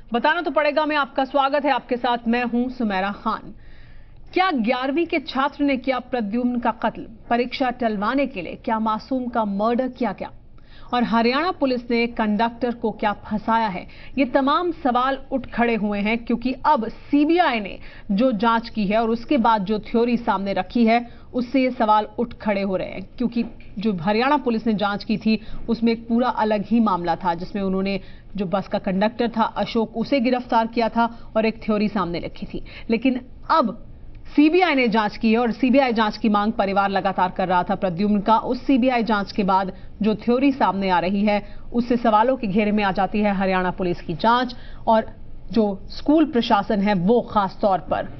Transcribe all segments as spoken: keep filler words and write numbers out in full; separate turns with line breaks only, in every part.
बताना तो पड़ेगा में आपका स्वागत है। आपके साथ मैं हूं सुमैरा खान। क्या ग्यारहवीं के छात्र ने किया प्रद्युम्न का कत्ल? परीक्षा टलवाने के लिए क्या मासूम का मर्डर किया गया? और हरियाणा पुलिस ने कंडक्टर को क्या फंसाया है? ये तमाम सवाल उठ खड़े हुए हैं क्योंकि अब सीबीआई ने जो जांच की है और उसके बाद जो थ्योरी सामने रखी है उससे ये सवाल उठ खड़े हो रहे हैं। क्योंकि जो हरियाणा पुलिस ने जांच की थी उसमें एक पूरा अलग ही मामला था, जिसमें उन्होंने जो बस का कंडक्टर था अशोक, उसे गिरफ्तार किया था और एक थ्योरी सामने रखी थी। लेकिन अब सीबीआई ने जांच की है और सीबीआई जांच की मांग परिवार लगातार कर रहा था प्रद्युम्न का। उस सीबीआई जांच के बाद जो थ्योरी सामने आ रही है उससे सवालों के घेरे में आ जाती है हरियाणा पुलिस की जांच और जो स्कूल प्रशासन है वो खास तौर पर।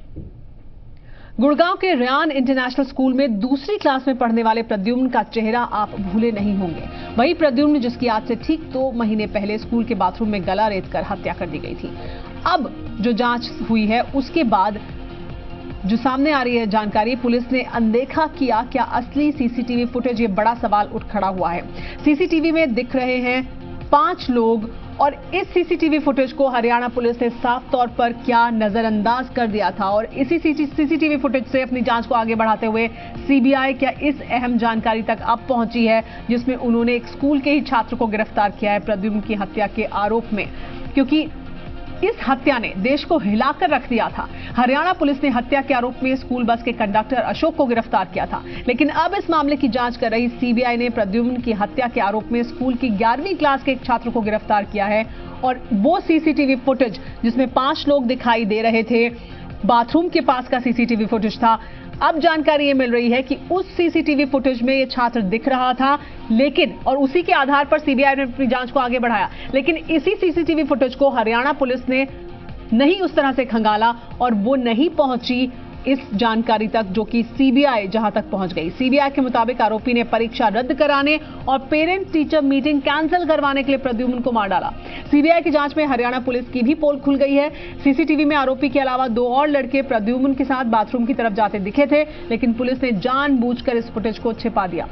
गुड़गांव के रेयान इंटरनेशनल स्कूल में दूसरी क्लास में पढ़ने वाले प्रद्युम्न का चेहरा आप भूले नहीं होंगे। वही प्रद्युम्न जिसकी आज से ठीक दो महीने पहले स्कूल के बाथरूम में गला रेतकर हत्या कर दी गई थी। अब जो जांच हुई है उसके बाद जो सामने आ रही है जानकारी, पुलिस ने अनदेखा किया क्या असली सीसीटीवी फुटेज? ये बड़ा सवाल उठ खड़ा हुआ है। सीसीटीवी में दिख रहे हैं पांच लोग और इस सीसीटीवी फुटेज को हरियाणा पुलिस ने साफ तौर पर क्या नजरअंदाज कर दिया था और इसी सीसीटीवी फुटेज से अपनी जांच को आगे बढ़ाते हुए सीबीआई क्या इस अहम जानकारी तक अब पहुंची है जिसमें उन्होंने एक स्कूल के ही छात्र को गिरफ्तार किया है प्रद्युम्न की हत्या के आरोप में। क्योंकि इस हत्या ने देश को हिलाकर रख दिया था। हरियाणा पुलिस ने हत्या के आरोप में स्कूल बस के कंडक्टर अशोक को गिरफ्तार किया था, लेकिन अब इस मामले की जांच कर रही सीबीआई ने प्रद्युम्न की हत्या के आरोप में स्कूल की ग्यारहवीं क्लास के एक छात्र को गिरफ्तार किया है। और वो सीसीटीवी फुटेज जिसमें पांच लोग दिखाई दे रहे थे, बाथरूम के पास का सीसीटीवी फुटेज था। अब जानकारी ये मिल रही है कि उस सीसीटीवी फुटेज में ये छात्र दिख रहा था, लेकिन और उसी के आधार पर सीबीआई ने अपनी जांच को आगे बढ़ाया। लेकिन इसी सीसीटीवी फुटेज को हरियाणा पुलिस ने नहीं उस तरह से खंगाला और वो नहीं पहुंची इस जानकारी तक जो कि सीबीआई जहां तक पहुंच गई। सीबीआई के मुताबिक आरोपी ने परीक्षा रद्द कराने और पेरेंट टीचर मीटिंग कैंसिल करवाने के लिए प्रद्युम्न को मार डाला। सीबीआई की जांच में हरियाणा पुलिस की भी पोल खुल गई है। सीसीटीवी में आरोपी के अलावा दो और लड़के प्रद्युम्न के साथ बाथरूम की तरफ जाते दिखे थे, लेकिन पुलिस ने जानबूझकर इस फुटेज को छिपा दिया।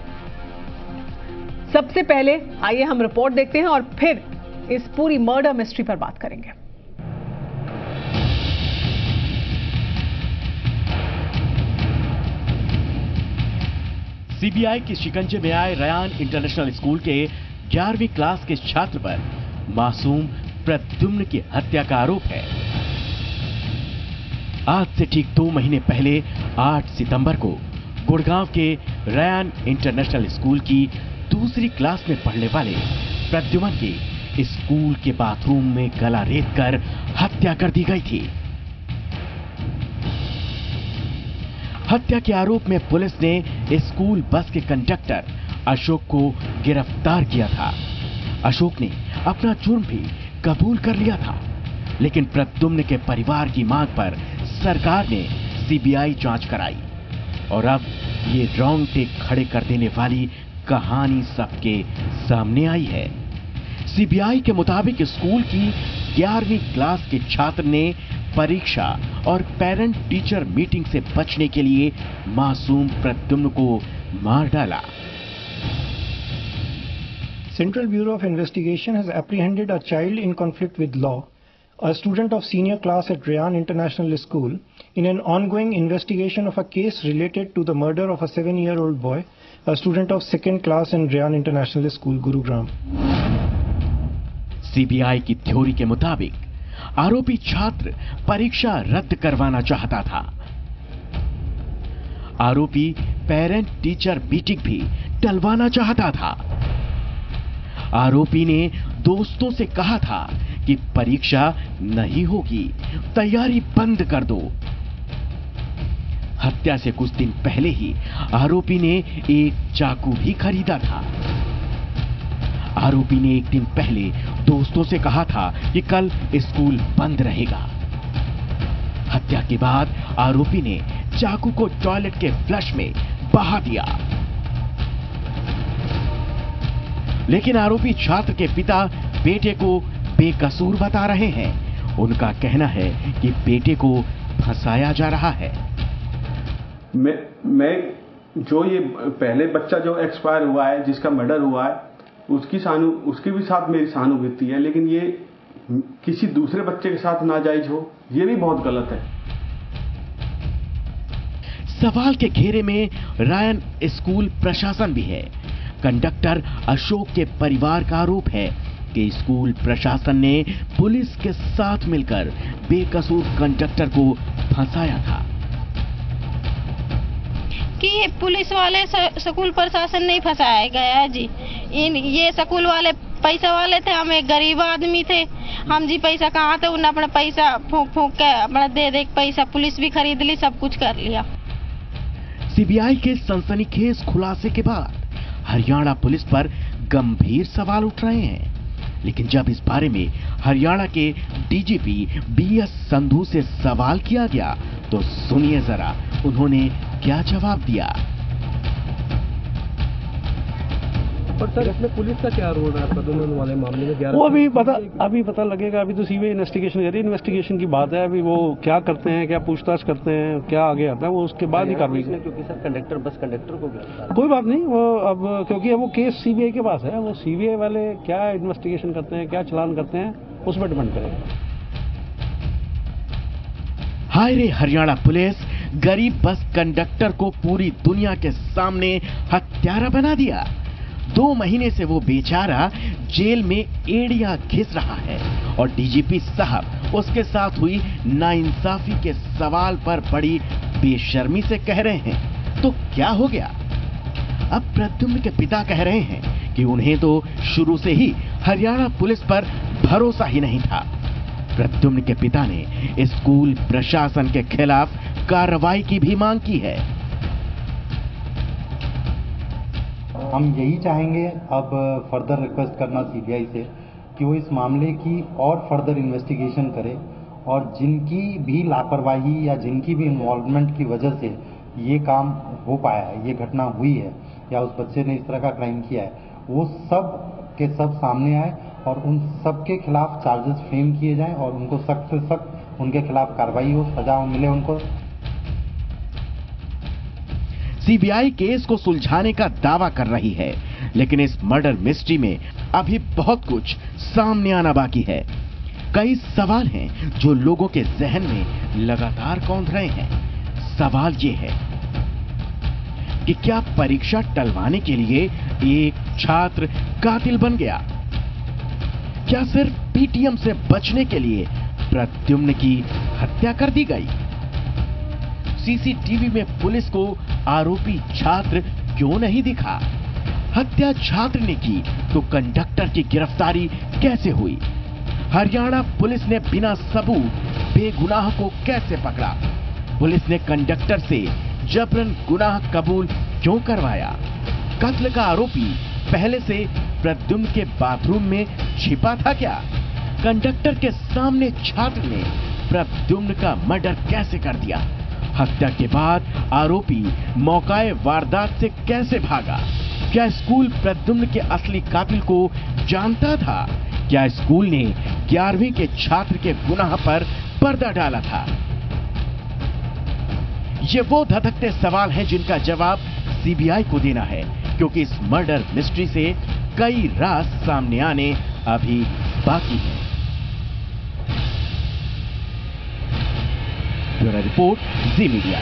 सबसे पहले आइए हम रिपोर्ट देखते हैं और फिर इस पूरी मर्डर मिस्ट्री पर बात करेंगे।
सीबीआई के शिकंजे में आए रेयान इंटरनेशनल स्कूल के ग्यारहवीं क्लास के छात्र पर मासूम प्रद्युम्न की हत्या का आरोप है। आज से ठीक दो महीने पहले आठ सितंबर को गुड़गांव के रेयान इंटरनेशनल स्कूल की दूसरी क्लास में पढ़ने वाले प्रद्युम्न की स्कूल के बाथरूम में गला रेतकर हत्या कर दी गई थी। हत्या के आरोप में पुलिस ने स्कूल बस के कंडक्टर अशोक को गिरफ्तार किया था। अशोक ने अपना जुर्म भी कबूल कर लिया था, लेकिन प्रद्युम्न के परिवार की मांग पर सरकार ने सीबीआई जांच कराई और अब ये रोंगटे खड़े कर देने वाली कहानी सबके सामने आई है। सीबीआई के मुताबिक स्कूल की ग्यारहवीं क्लास के छात्र ने परीक्षा और पेरेंट टीचर मीटिंग से बचने के लिए मासूम प्रद्युम्न को मार डाला।
Central Bureau of Investigation has apprehended a child in conflict with law, a student of senior class at Reyan International School, in an ongoing investigation of a case related to the murder of a seven-year-old boy, a student of second class in Reyan International School, Gurugram.
CBI की theory के मुताबिक आरोपी छात्र परीक्षा रद्द करवाना चाहता था। आरोपी पेरेंट टीचर मीटिंग भी टलवाना चाहता था। आरोपी ने दोस्तों से कहा था कि परीक्षा नहीं होगी, तैयारी बंद कर दो। हत्या से कुछ दिन पहले ही आरोपी ने एक चाकू भी खरीदा था। आरोपी ने एक दिन पहले दोस्तों से कहा था कि कल स्कूल बंद रहेगा। हत्या के बाद आरोपी ने चाकू को टॉयलेट के फ्लश में बहा दिया। लेकिन आरोपी छात्र के पिता बेटे को बेकसूर बता रहे हैं। उनका कहना है कि बेटे को फंसाया जा रहा है।
मैं मैं जो ये पहले बच्चा जो एक्सपायर हुआ है, जिसका मर्डर हुआ है, उसकी सानु उसके भी साथ मेरी सहानुभूति है, लेकिन ये किसी दूसरे बच्चे के साथ नाजायज हो, ये भी बहुत गलत है।
सवाल के घेरे में रायन स्कूल प्रशासन भी है। कंडक्टर अशोक के परिवार का आरोप है कि स्कूल प्रशासन ने पुलिस के साथ मिलकर बेकसूर कंडक्टर को फंसाया था।
कि पुलिस वाले स्कूल प्रशासन नहीं फंसाया गया है जी। इन ये स्कूल वाले पैसा वाले थे, हम एक गरीब आदमी थे। हम जी पैसा कहाँ थे, उन्होंने अपना पैसा फूंक फूंक के अपना दे दे पैसा, पुलिस भी खरीद ली, सब कुछ कर लिया।
सीबीआई के सनसनीखेज खुलासे के बाद हरियाणा पुलिस पर गंभीर सवाल उठ रहे हैं। लेकिन जब इस बारे में हरियाणा के डीजीपी बी एस संधू से सवाल किया गया तो सुनिए जरा उन्होंने क्या जवाब दिया।
पर सर, इसमें पुलिस का क्या रोल है प्रद्युमन वाले मामले में?
वो अभी पता अभी पता लगेगा। अभी तो सीबीआई इन्वेस्टिगेशन कर रही है। इन्वेस्टिगेशन की बात है, अभी वो क्या करते हैं, क्या पूछताछ करते हैं, क्या आगे आता है, वो उसके बाद ही कार्रवाई।
क्योंकि सर कंडक्टर बस कंडक्टर को गिरफ्तार,
कोई बात नहीं, वो अब क्योंकि वो केस सीबीआई के पास है, वो सीबीआई वाले क्या इन्वेस्टिगेशन करते हैं, क्या चलान करते हैं, उस पर डिपेंड करेगा।
हाय रे हरियाणा पुलिस, गरीब बस कंडक्टर को पूरी दुनिया के सामने हत्यारा बना दिया। दो महीने से वो बेचारा जेल में एड़ियां घिस रहा है और डीजीपी साहब उसके साथ हुई नाइंसाफी के सवाल पर बड़ी बेशर्मी से कह रहे हैं। तो क्या हो गया? अब प्रद्युम्न के पिता कह रहे हैं कि उन्हें तो शुरू से ही हरियाणा पुलिस पर भरोसा ही नहीं था। प्रद्युम्न के पिता ने स्कूल प्रशासन के खिलाफ कार्रवाई की भी मांग की है।
हम यही चाहेंगे, अब फर्दर रिक्वेस्ट करना सीबीआई से कि वो इस मामले की और फर्दर इन्वेस्टिगेशन करे और जिनकी भी लापरवाही या जिनकी भी इन्वॉल्वमेंट की वजह से ये काम हो पाया है, ये घटना हुई है या उस बच्चे ने इस तरह का क्राइम किया है, वो सब के सब सामने आए और उन सब के खिलाफ चार्जेस फ्रेम किए जाएं और उनको सख्त से सख्त उनके खिलाफ कार्रवाई हो, सजा मिले उनको।
सीबीआई केस को सुलझाने का दावा कर रही है, लेकिन इस मर्डर मिस्ट्री में अभी बहुत कुछ सामने आना बाकी है। कई सवाल हैं जो लोगों के जहन में लगातार कौंध रहे हैं। सवाल ये है कि क्या परीक्षा टलवाने के लिए एक छात्र कातिल बन गया? क्या सिर्फ पीटीएम से बचने के लिए प्रद्युम्न की हत्या कर दी गई? सीसीटीवी में पुलिस को आरोपी छात्र क्यों नहीं दिखा? हत्या छात्र ने की तो कंडक्टर की गिरफ्तारी कैसे हुई? हरियाणा पुलिस ने बिना सबूत बेगुनाह को कैसे पकड़ा? पुलिस ने कंडक्टर से जबरन गुनाह कबूल क्यों करवाया? कत्ल का आरोपी पहले से प्रद्युम्न के बाथरूम में छिपा था क्या? कंडक्टर के सामने छात्र ने प्रद्युम्न का मर्डर कैसे कर दिया? हत्या के बाद आरोपी मौकाए वारदात से कैसे भागा? क्या स्कूल प्रद्युम्न के असली कातिल को जानता था? क्या स्कूल ने ग्यारहवीं के छात्र के गुनाह पर पर्दा डाला था? ये वो धधकते सवाल हैं जिनका जवाब सीबीआई को देना है, क्योंकि इस मर्डर मिस्ट्री से कई राज सामने आने अभी बाकी है। Bureau report, Zee media.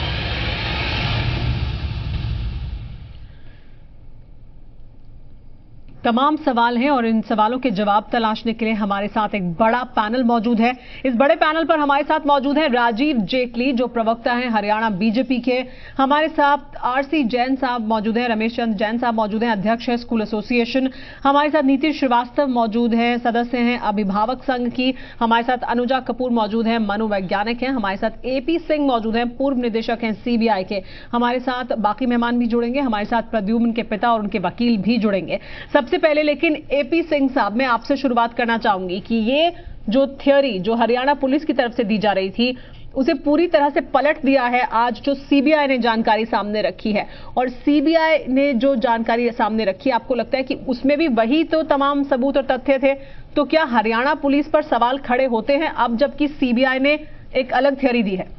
तमाम सवाल हैं और इन सवालों के जवाब तलाशने के लिए हमारे साथ एक बड़ा पैनल मौजूद है। इस बड़े पैनल पर हमारे साथ मौजूद है राजीव जेटली, जो प्रवक्ता हैं हरियाणा बीजेपी के। हमारे साथ आरसी जैन साहब मौजूद हैं, रमेश चंद्र जैन साहब मौजूद हैं, अध्यक्ष है स्कूल एसोसिएशन। हमारे साथ नीति श्रीवास्तव मौजूद हैं, सदस्य हैं अभिभावक संघ की। हमारे साथ अनुजा कपूर मौजूद हैं, मनोवैज्ञानिक हैं। हमारे साथ एपी सिंह मौजूद हैं, पूर्व निदेशक हैं सीबीआई के। हमारे साथ बाकी मेहमान भी जुड़ेंगे। हमारे साथ प्रद्युम्न के पिता और उनके वकील भी जुड़ेंगे। सबसे पहले लेकिन एपी सिंह साहब, मैं आपसे शुरुआत करना चाहूंगी कि ये जो थियोरी जो हरियाणा पुलिस की तरफ से दी जा रही थी, उसे पूरी तरह से पलट दिया है आज जो सीबीआई ने जानकारी सामने रखी है। और सीबीआई ने जो जानकारी सामने रखी, आपको लगता है कि उसमें भी वही तो तमाम सबूत और तथ्य थे? तो क्या हरियाणा पुलिस पर सवाल खड़े होते हैं अब जबकि सीबीआई ने एक अलग थियोरी दी है?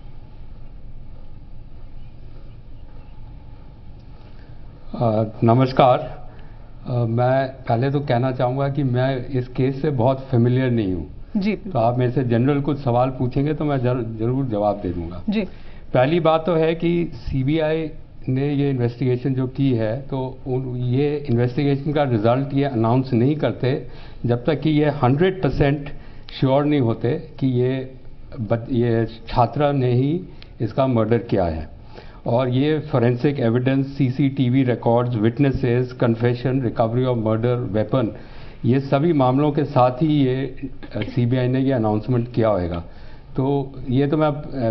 आ, नमस्कार। Uh, मैं पहले तो कहना चाहूँगा कि मैं इस केस से बहुत फेमिलियर नहीं हूँ।
जी।
तो आप मेरे से जनरल कुछ सवाल पूछेंगे तो मैं जर, जरूर जवाब दे दूंगा।
जी।
पहली बात तो है कि सीबीआई ने ये इन्वेस्टिगेशन जो की है, तो उन, ये इन्वेस्टिगेशन का रिजल्ट ये अनाउंस नहीं करते जब तक कि ये हंड्रेड परसेंट श्योर नहीं होते कि ये ये छात्रा ने ही इसका मर्डर किया है। और ये forensic evidence, CCTV records, witnesses, confession, recovery of murder weapon, ये सभी मामलों के साथ ही ये सीबीआई ने ये अनाउंसमेंट किया होगा। तो ये तो मैं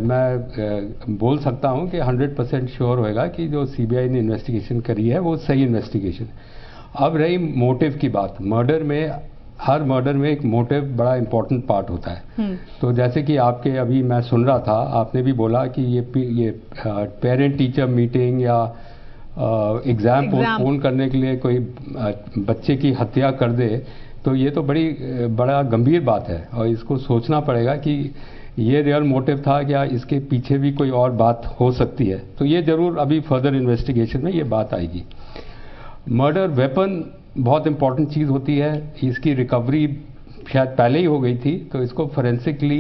मैं बोल सकता हूँ कि हंड्रेड परसेंट श्योर होएगा कि जो सीबीआई ने इन्वेस्टिगेशन करी है वो सही इन्वेस्टिगेशन। अब रही मोटिव की बात, मर्डर में, हर मर्डर में एक मोटिव बड़ा इंपॉर्टेंट पार्ट होता है। तो जैसे कि आपके अभी मैं सुन रहा था, आपने भी बोला कि ये ये पेरेंट टीचर मीटिंग या एग्ज़ाम पोस्टपोन करने के लिए कोई बच्चे की हत्या कर दे, तो ये तो बड़ी बड़ा गंभीर बात है और इसको सोचना पड़ेगा कि ये रियल मोटिव था क्या, इसके पीछे भी कोई और बात हो सकती है। तो ये जरूर अभी फर्दर इन्वेस्टिगेशन में ये बात आएगी। मर्डर वेपन बहुत इंपॉर्टेंट चीज़ होती है, इसकी रिकवरी शायद पहले ही हो गई थी, तो इसको फोरेंसिकली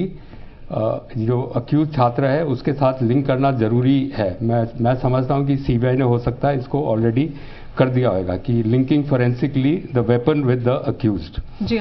जो अक्यूज छात्र है उसके साथ लिंक करना ज़रूरी है। मैं मैं समझता हूँ कि सीबीआई ने हो सकता है इसको ऑलरेडी कर दिया होगा कि linking forensically the weapon with the accused.
जी।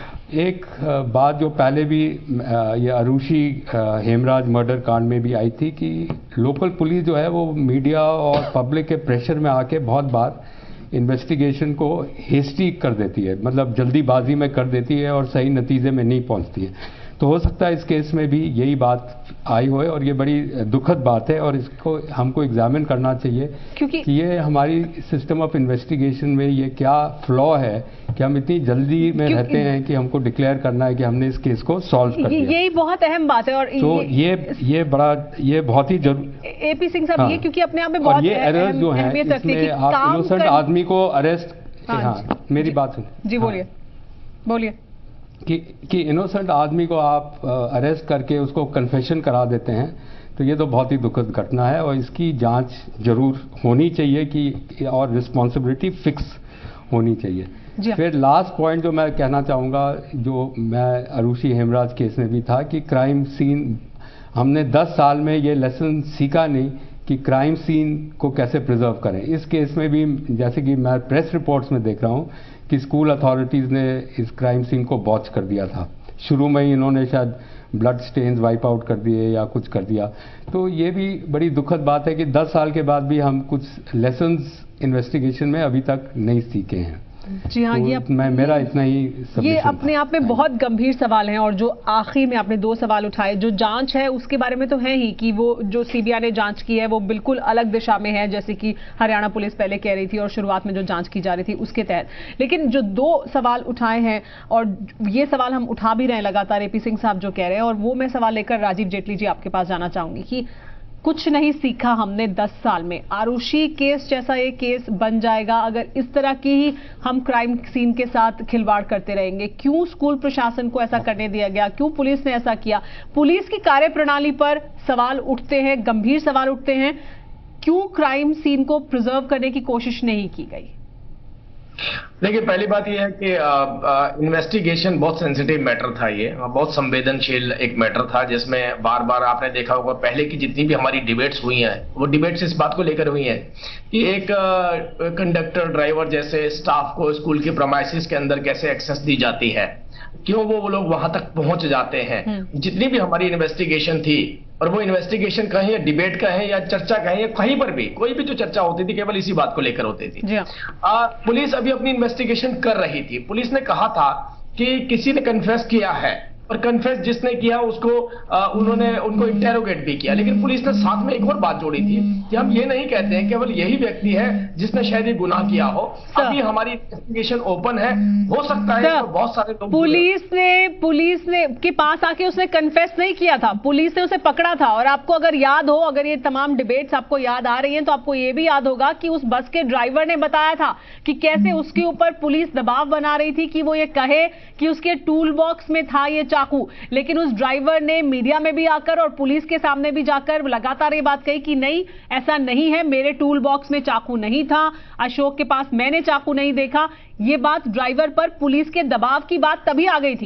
एक बात जो पहले भी ये अरुषि हेमराज मर्डर कांड में भी आई थी कि लोकल पुलिस जो है वो मीडिया और पब्लिक के प्रेशर में आके बहुत बार इन्वेस्टिगेशन को हेस्टी कर देती है, मतलब जल्दीबाजी में कर देती है और सही नतीजे में नहीं पहुंचती है। तो हो सकता है इस केस में भी यही बात आई हो और ये बड़ी दुखद बात है और इसको हमको एग्जामिन करना चाहिए क्योंकि कि ये हमारी सिस्टम ऑफ इन्वेस्टिगेशन में ये क्या फ्लॉ है कि हम इतनी जल्दी में रहते हैं कि हमको डिक्लेयर करना है कि हमने इस केस को सॉल्व कर दिया।
यही बहुत अहम बात है और
तो ये ये बड़ा ये बहुत ही जरूरी
एपी सिंह साहब, ये क्योंकि अपने आप में बहुत
ये एरर्स जो हैं इसमें आप इनोसेंट आदमी को अरेस्ट, हाँ मेरी बात सुन
जी, बोलिए बोलिए
कि कि इनोसेंट आदमी को आप अरेस्ट करके उसको कन्फेशन करा देते हैं, तो ये तो बहुत ही दुखद घटना है और इसकी जांच जरूर होनी चाहिए कि और रिस्पॉन्सिबिलिटी फिक्स होनी चाहिए। फिर लास्ट पॉइंट जो मैं कहना चाहूँगा, जो मैं अरुषि हेमराज केस में भी था कि क्राइम सीन, हमने दस साल में ये लेसन सीखा नहीं कि क्राइम सीन को कैसे प्रिजर्व करें। इस केस में भी जैसे कि मैं प्रेस रिपोर्ट्स में देख रहा हूँ कि स्कूल अथॉरिटीज़ ने इस क्राइम सीन को बॉच कर दिया था। शुरू में ही इन्होंने शायद ब्लड स्टेन्स वाइप आउट कर दिए या कुछ कर दिया। तो ये भी बड़ी दुखद बात है कि दस साल के बाद भी हम कुछ लेसन्स इन्वेस्टिगेशन में अभी तक नहीं सीखे हैं।
जी हाँ,
तो
ये
मैं मेरा इतना ही
ये अपने आप में बहुत गंभीर सवाल हैं। और जो आखिर में आपने दो सवाल उठाए, जो जांच है उसके बारे में तो है ही कि वो जो सीबीआई ने जांच की है वो बिल्कुल अलग दिशा में है, जैसे कि हरियाणा पुलिस पहले कह रही थी और शुरुआत में जो जांच की जा रही थी उसके तहत। लेकिन जो दो सवाल उठाए हैं और ये सवाल हम उठा भी रहे हैं लगातार, एपी सिंह साहब जो कह रहे हैं, और वो मैं सवाल लेकर राजीव जेटली जी आपके पास जाना चाहूंगी कि कुछ नहीं सीखा हमने दस साल में। आरुषि केस जैसा ये केस बन जाएगा अगर इस तरह की ही हम क्राइम सीन के साथ खिलवाड़ करते रहेंगे। क्यों स्कूल प्रशासन को ऐसा करने दिया गया, क्यों पुलिस ने ऐसा किया? पुलिस की कार्यप्रणाली पर सवाल उठते हैं, गंभीर सवाल उठते हैं। क्यों क्राइम सीन को प्रिजर्व करने की कोशिश नहीं की गई?
देखिए, पहली बात यह है कि इन्वेस्टिगेशन बहुत सेंसिटिव मैटर था, ये बहुत संवेदनशील एक मैटर था जिसमें बार बार आपने देखा होगा पहले की जितनी भी हमारी डिबेट्स हुई हैं वो डिबेट्स इस बात को लेकर हुई हैं कि एक कंडक्टर ड्राइवर जैसे स्टाफ को स्कूल के प्रेमाइसेस के अंदर कैसे एक्सेस दी जाती है, क्यों वो वो लोग वहां तक पहुंच जाते हैं। जितनी भी हमारी इन्वेस्टिगेशन थी, और वो इन्वेस्टिगेशन कहें या डिबेट कहें या चर्चा कहें या कहीं पर भी कोई भी जो चर्चा होती थी केवल इसी बात को लेकर होती थी। आ, पुलिस अभी अपनी इन्वेस्टिगेशन कर रही थी। पुलिस ने कहा था कि किसी ने कन्फेस किया है और कन्फेस जिसने किया उसको आ, उन्होंने उनको इंटेरोगेट भी किया, लेकिन पुलिस ने साथ में एक और बात जोड़ी थी कि हम ये नहीं कहते हैं केवल यही व्यक्ति है जिसने शायद ये गुनाह किया हो। अभी हमारी इन्वेस्टिगेशन ओपन है, हो सकता है तो बहुत सारे लोग
पुलिस ने पुलिस ने के पास आके उसने कन्फेस नहीं किया था, पुलिस ने उसे पकड़ा था। और आपको अगर याद हो, अगर ये तमाम डिबेट्स आपको याद आ रही हैं, तो आपको ये भी याद होगा कि उस बस के ड्राइवर ने बताया था कि कैसे उसके ऊपर पुलिस दबाव बना रही थी कि वो ये कहे कि उसके टूल बॉक्स में था ये चाकू। लेकिन उस ड्राइवर ने मीडिया में भी आकर और पुलिस के सामने भी जाकर लगातार ये बात कही कि नहीं, ऐसा नहीं है, मेरे टूल बॉक्स में चाकू नहीं था, अशोक के पास मैंने चाकू नहीं देखा। ये बात ड्राइवर पर पुलिस के दबाव की बात तभी आ गई थी, ड्राइवर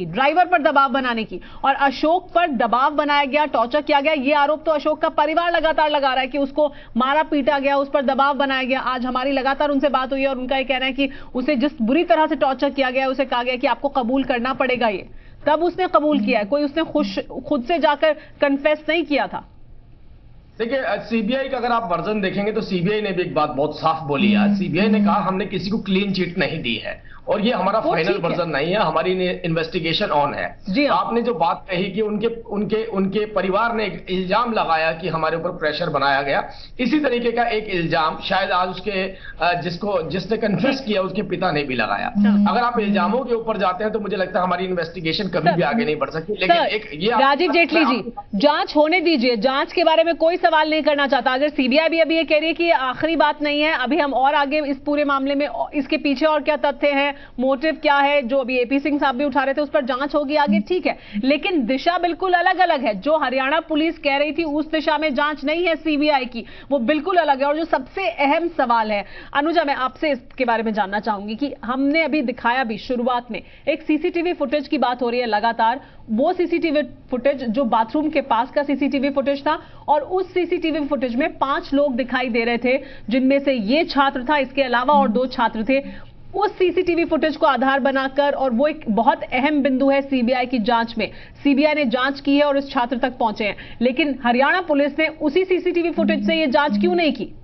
अशोक पर दबाव बनाने की, और अशोक पर दबाव बनाया गया, टॉर्चर किया गया। ये आरोप तो अशोक का परिवार लगातार लगा रहा है कि उसको मारा पीटा गया, उस पर दबाव बनाया गया। आज हमारी लगातार उनसे बात हुई और उनका ये कहना है कि उसे जिस बुरी तरह से टॉर्चर किया गया, उसे कहा गया कि आपको कबूल करना पड़ेगा ये, तब उसने कबूल किया है। कोई उसने खुश खुद से जाकर कन्फेस नहीं किया था।
देखिए, सीबीआई का अगर आप वर्जन देखेंगे तो सीबीआई ने भी एक बात बहुत साफ बोली है। सीबीआई ने कहा हमने किसी को क्लीन चिट नहीं दी है, और ये हमारा फाइनल वर्जन नहीं है, हमारी इन्वेस्टिगेशन ऑन है। जी आपने जो बात कही कि उनके उनके उनके परिवार ने एक इल्जाम लगाया कि हमारे ऊपर प्रेशर बनाया गया, इसी तरीके का एक इल्जाम शायद आज उसके जिसको जिसने कन्फेस किया उसके पिता ने भी लगाया। अगर आप इल्जामों के ऊपर जाते हैं तो मुझे लगता है हमारी इन्वेस्टिगेशन कभी भी आगे नहीं बढ़ सकती। लेकिन एक ये
राजीव जेटली जी, जांच होने दीजिए, जांच के बारे में कोई सवाल नहीं करना चाहता। अगर सीबीआई भी अभी ये कह रही है कि आखिरी बात नहीं है, अभी हम और आगे इस पूरे मामले में इसके पीछे और क्या तथ्य हैं, मोटिव क्या है, जो अभी एपी सिंह साहब भी उठा रहे थे, उस पर जांच होगी आगे, ठीक है। लेकिन दिशा बिल्कुल अलग अलग है। जो हरियाणा पुलिस कह रही थी उस दिशा में जांच नहीं है सीबीआई की, वो बिल्कुल अलग है। और जो सबसे अहम सवाल है, अनुजा, मैं आपसे इसके बारे में जानना चाहूंगी कि हमने अभी दिखाया भी शुरुआत में एक सीसीटीवी फुटेज की बात हो रही है लगातार, वो सीसीटीवी फुटेज जो बाथरूम के पास का सीसीटीवी फुटेज था, और उस सीसीटीवी फुटेज में पांच लोग दिखाई दे रहे थे, जिनमें से ये छात्र था, इसके अलावा और दो छात्र थे। उस सीसीटीवी फुटेज को आधार बनाकर, और वो एक बहुत अहम बिंदु है सीबीआई की जांच में, सीबीआई ने जांच की है और इस छात्र तक पहुंचे हैं, लेकिन हरियाणा पुलिस ने उसी सीसीटीवी फुटेज से ये जांच क्यों नहीं की?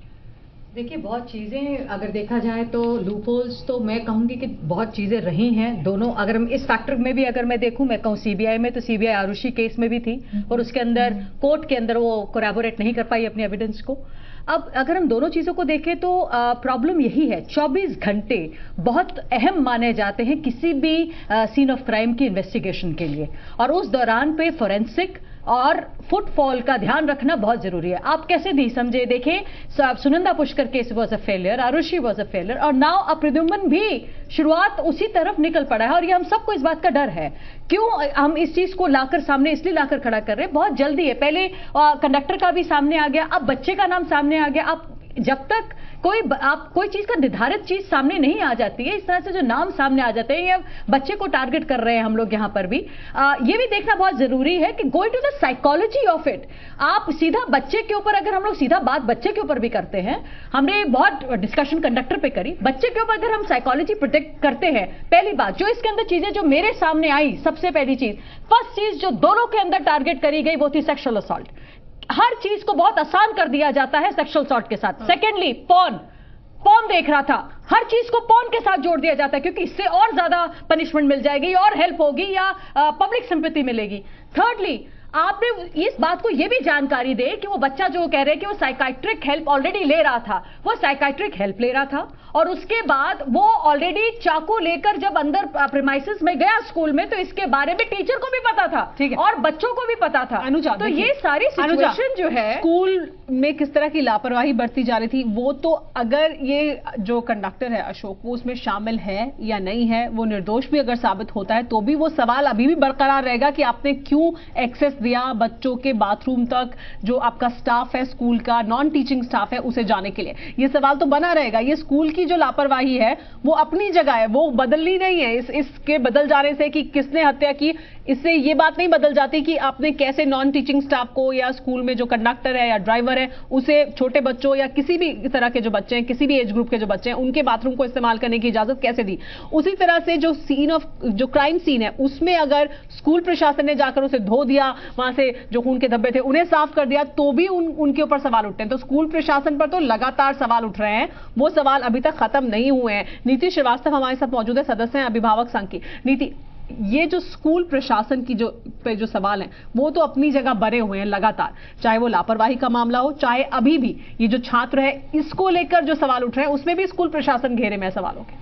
देखिए, बहुत चीज़ें अगर देखा जाए तो लूपहोल्स तो मैं कहूँगी कि बहुत चीज़ें रही हैं दोनों। अगर हम इस फैक्टर में भी अगर मैं देखूँ, मैं कहूँ सीबीआई में, तो सीबीआई आरुषि केस में भी थी और उसके अंदर कोर्ट के अंदर वो कोरैबोरेट नहीं कर पाई अपने एविडेंस को। अब अगर हम दोनों चीज़ों को देखें तो प्रॉब्लम यही है, चौबीस घंटे बहुत अहम माने जाते हैं किसी भी सीन ऑफ क्राइम की इन्वेस्टिगेशन के लिए, और उस दौरान पे फोरेंसिक और फुटफॉल का ध्यान रखना बहुत जरूरी है। आप कैसे नहीं समझे, देखें Sunanda Pushkar case was a failure, Aarushi was a failure, और नाउ अब प्रद्युमन भी शुरुआत उसी तरफ निकल पड़ा है, और ये हम सबको इस बात का डर है। क्यों हम इस चीज को लाकर सामने इसलिए लाकर खड़ा कर रहे हैं, बहुत जल्दी है। पहले कंडक्टर का भी सामने आ गया, अब बच्चे का नाम सामने आ गया। अब जब तक कोई आप कोई चीज का निर्धारित चीज सामने नहीं आ जाती है, इस तरह से जो नाम सामने आ जाते हैं, या बच्चे को टारगेट कर रहे हैं हम लोग यहाँ पर भी, आ, ये भी देखना बहुत जरूरी है कि going to the psychology of it. आप सीधा बच्चे के ऊपर, अगर हम लोग सीधा बात बच्चे के ऊपर भी करते हैं, हमने बहुत डिस्कशन कंडक्टर पे करी, बच्चे के ऊपर अगर हम साइकोलॉजी प्रोटेक्ट करते हैं, पहली बात जो इसके अंदर चीजें जो मेरे सामने आई, सबसे पहली चीज, फर्स्ट चीज जो दोनों के अंदर टारगेट करी गई वो थी सेक्सुअल असॉल्ट। हर चीज को बहुत आसान कर दिया जाता है सेक्सुअल असॉल्ट के साथ। सेकेंडली, पॉर्न पॉर्न देख रहा था, हर चीज को पॉर्न के साथ जोड़ दिया जाता है, क्योंकि इससे और ज्यादा पनिशमेंट मिल जाएगी और हेल्प होगी या पब्लिक सिंपैथी मिलेगी। थर्डली, आपने इस बात को यह भी जानकारी दे कि वो बच्चा जो कह रहे हैं कि वो साइकाइट्रिक हेल्प ऑलरेडी ले रहा था, वो साइकाइट्रिक हेल्प ले रहा था, और उसके बाद वो ऑलरेडी चाकू लेकर जब अंदर प्रीमाइसेस में गया स्कूल में, तो इसके बारे में टीचर को भी पता था, ठीक है, और बच्चों को भी पता था। अनुजा, तो ये सारी सिचुएशन जो है
स्कूल में किस तरह की लापरवाही बरती जा रही थी, वो तो अगर ये जो कंडक्टर है अशोक, वो उसमें शामिल है या नहीं है, वो निर्दोष भी अगर साबित होता है, तो भी वो सवाल अभी भी बरकरार रहेगा कि आपने क्यों एक्सेस दिया बच्चों के बाथरूम तक, जो आपका स्टाफ है स्कूल का, नॉन टीचिंग स्टाफ है, उसे जाने के लिए। ये सवाल तो बना रहेगा। ये स्कूल की जो लापरवाही है वो अपनी जगह है, वो बदलनी नहीं है। इस इसके बदल जाने से कि किसने हत्या की, इससे ये बात नहीं बदल जाती कि आपने कैसे नॉन टीचिंग स्टाफ को, या स्कूल में जो कंडक्टर है या ड्राइवर है, उसे छोटे बच्चों या किसी भी तरह के जो बच्चे हैं, किसी भी एज ग्रुप के जो बच्चे हैं, उनके बाथरूम को इस्तेमाल करने की इजाजत कैसे दी। उसी तरह से जो सीन ऑफ जो क्राइम सीन है, उसमें अगर स्कूल प्रशासन ने जाकर उसे धो दिया, वहां से जो खून के धब्बे थे उन्हें साफ कर दिया, तो भी उन उनके ऊपर सवाल उठते हैं। तो स्कूल प्रशासन पर तो लगातार सवाल उठ रहे हैं, वो सवाल अभी तक खत्म नहीं हुए हैं। नीति श्रीवास्तव हमारे साथ मौजूद है, सदस्य हैं अभिभावक संघ की। नीति, ये जो स्कूल प्रशासन की जो पे जो सवाल हैं, वो तो अपनी जगह बने हुए हैं लगातार, चाहे वो लापरवाही का मामला हो, चाहे अभी भी ये जो छात्र है इसको लेकर जो सवाल उठ रहे हैं, उसमें भी स्कूल प्रशासन घेरे में सवालों के।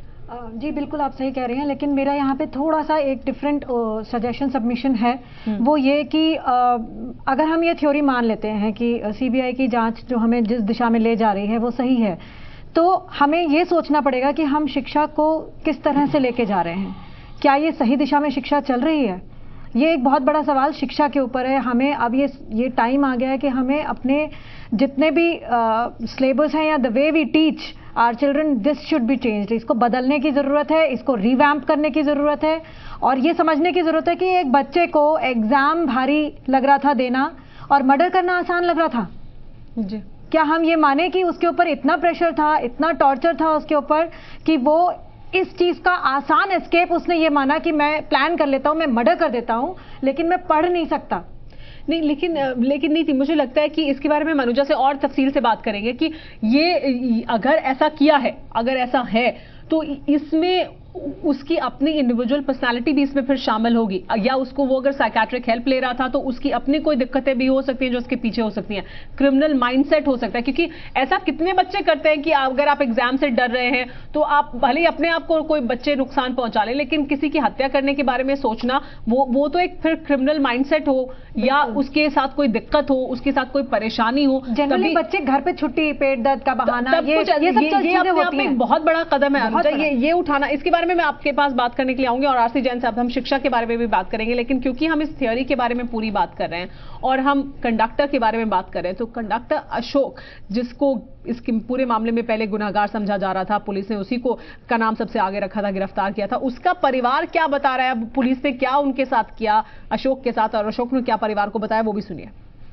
जी बिल्कुल, आप सही कह रही हैं, लेकिन मेरा यहाँ पे थोड़ा सा एक डिफरेंट सजेशन सबमिशन है। वो ये कि आ, अगर हम ये थ्योरी मान लेते हैं कि सीबीआई की जांच जो हमें जिस दिशा में ले जा रही है वो सही है, तो हमें ये सोचना पड़ेगा कि हम शिक्षा को किस तरह से लेके जा रहे हैं। क्या ये सही दिशा में शिक्षा चल रही है? ये एक बहुत बड़ा सवाल शिक्षा के ऊपर है। हमें अब ये ये टाइम आ गया है कि हमें अपने जितने भी सिलेबस हैं या the way we teach, our children, this should be changed. इसको बदलने की ज़रूरत है, इसको रिवैम्प करने की ज़रूरत है और ये समझने की ज़रूरत है कि एक बच्चे को एग्ज़ाम भारी लग रहा था देना और मर्डर करना आसान लग रहा था जी। क्या हम ये माने कि उसके ऊपर इतना प्रेशर था, इतना टॉर्चर था उसके ऊपर कि वो इस चीज़ का आसान एस्केप उसने ये माना कि मैं प्लान कर लेता हूँ, मैं मर्डर कर देता हूँ, लेकिन मैं पढ़ नहीं सकता।
नहीं, लेकिन लेकिन नहीं थी, मुझे लगता है कि इसके बारे में मनुजा से और तफसील से बात करेंगे कि ये अगर ऐसा किया है, अगर ऐसा है तो इसमें उसकी अपनी इंडिविजुअल पर्सनालिटी भी इसमें फिर शामिल होगी, या उसको वो अगर साइकेट्रिक हेल्प ले रहा था तो उसकी अपनी कोई दिक्कतें भी हो सकती हैं जो उसके पीछे हो सकती हैं, क्रिमिनल माइंडसेट हो सकता है। क्योंकि ऐसा कितने बच्चे करते हैं कि अगर आप एग्जाम से डर रहे हैं तो आप भले ही अपने आप को कोई बच्चे नुकसान पहुंचा लें, लेकिन किसी की हत्या करने के बारे में सोचना वो वो तो एक फिर क्रिमिनल माइंडसेट हो या उसके साथ कोई दिक्कत हो, उसके साथ कोई परेशानी हो।
जनरली बच्चे घर पे छुट्टी, पेट दर्द का बहाना, ये ये सब चीजें होती हैं।
बहुत बड़ा कदम है ये ये उठाना। इसके बारे में मैं आपके पास बात करने के लिए आऊंगी और आरसी जैन साहब हम शिक्षा के बारे में भी बात करेंगे, लेकिन क्योंकि हम इस थ्योरी के बारे में पूरी बात कर रहे हैं और हम कंडक्टर के बारे में बात कर रहे हैं, तो कंडक्टर अशोक, जिसको इसके पूरे मामले में पहले गुनाहगार समझा जा रहा था, पुलिस ने उसी को का नाम सबसे आगे रखा था, गिरफ्तार किया था, उसका परिवार क्या बता रहा है, पुलिस ने क्या उनके साथ किया अशोक के साथ और अशोक ने क्या परिवार को बताया, वो भी सुनिए।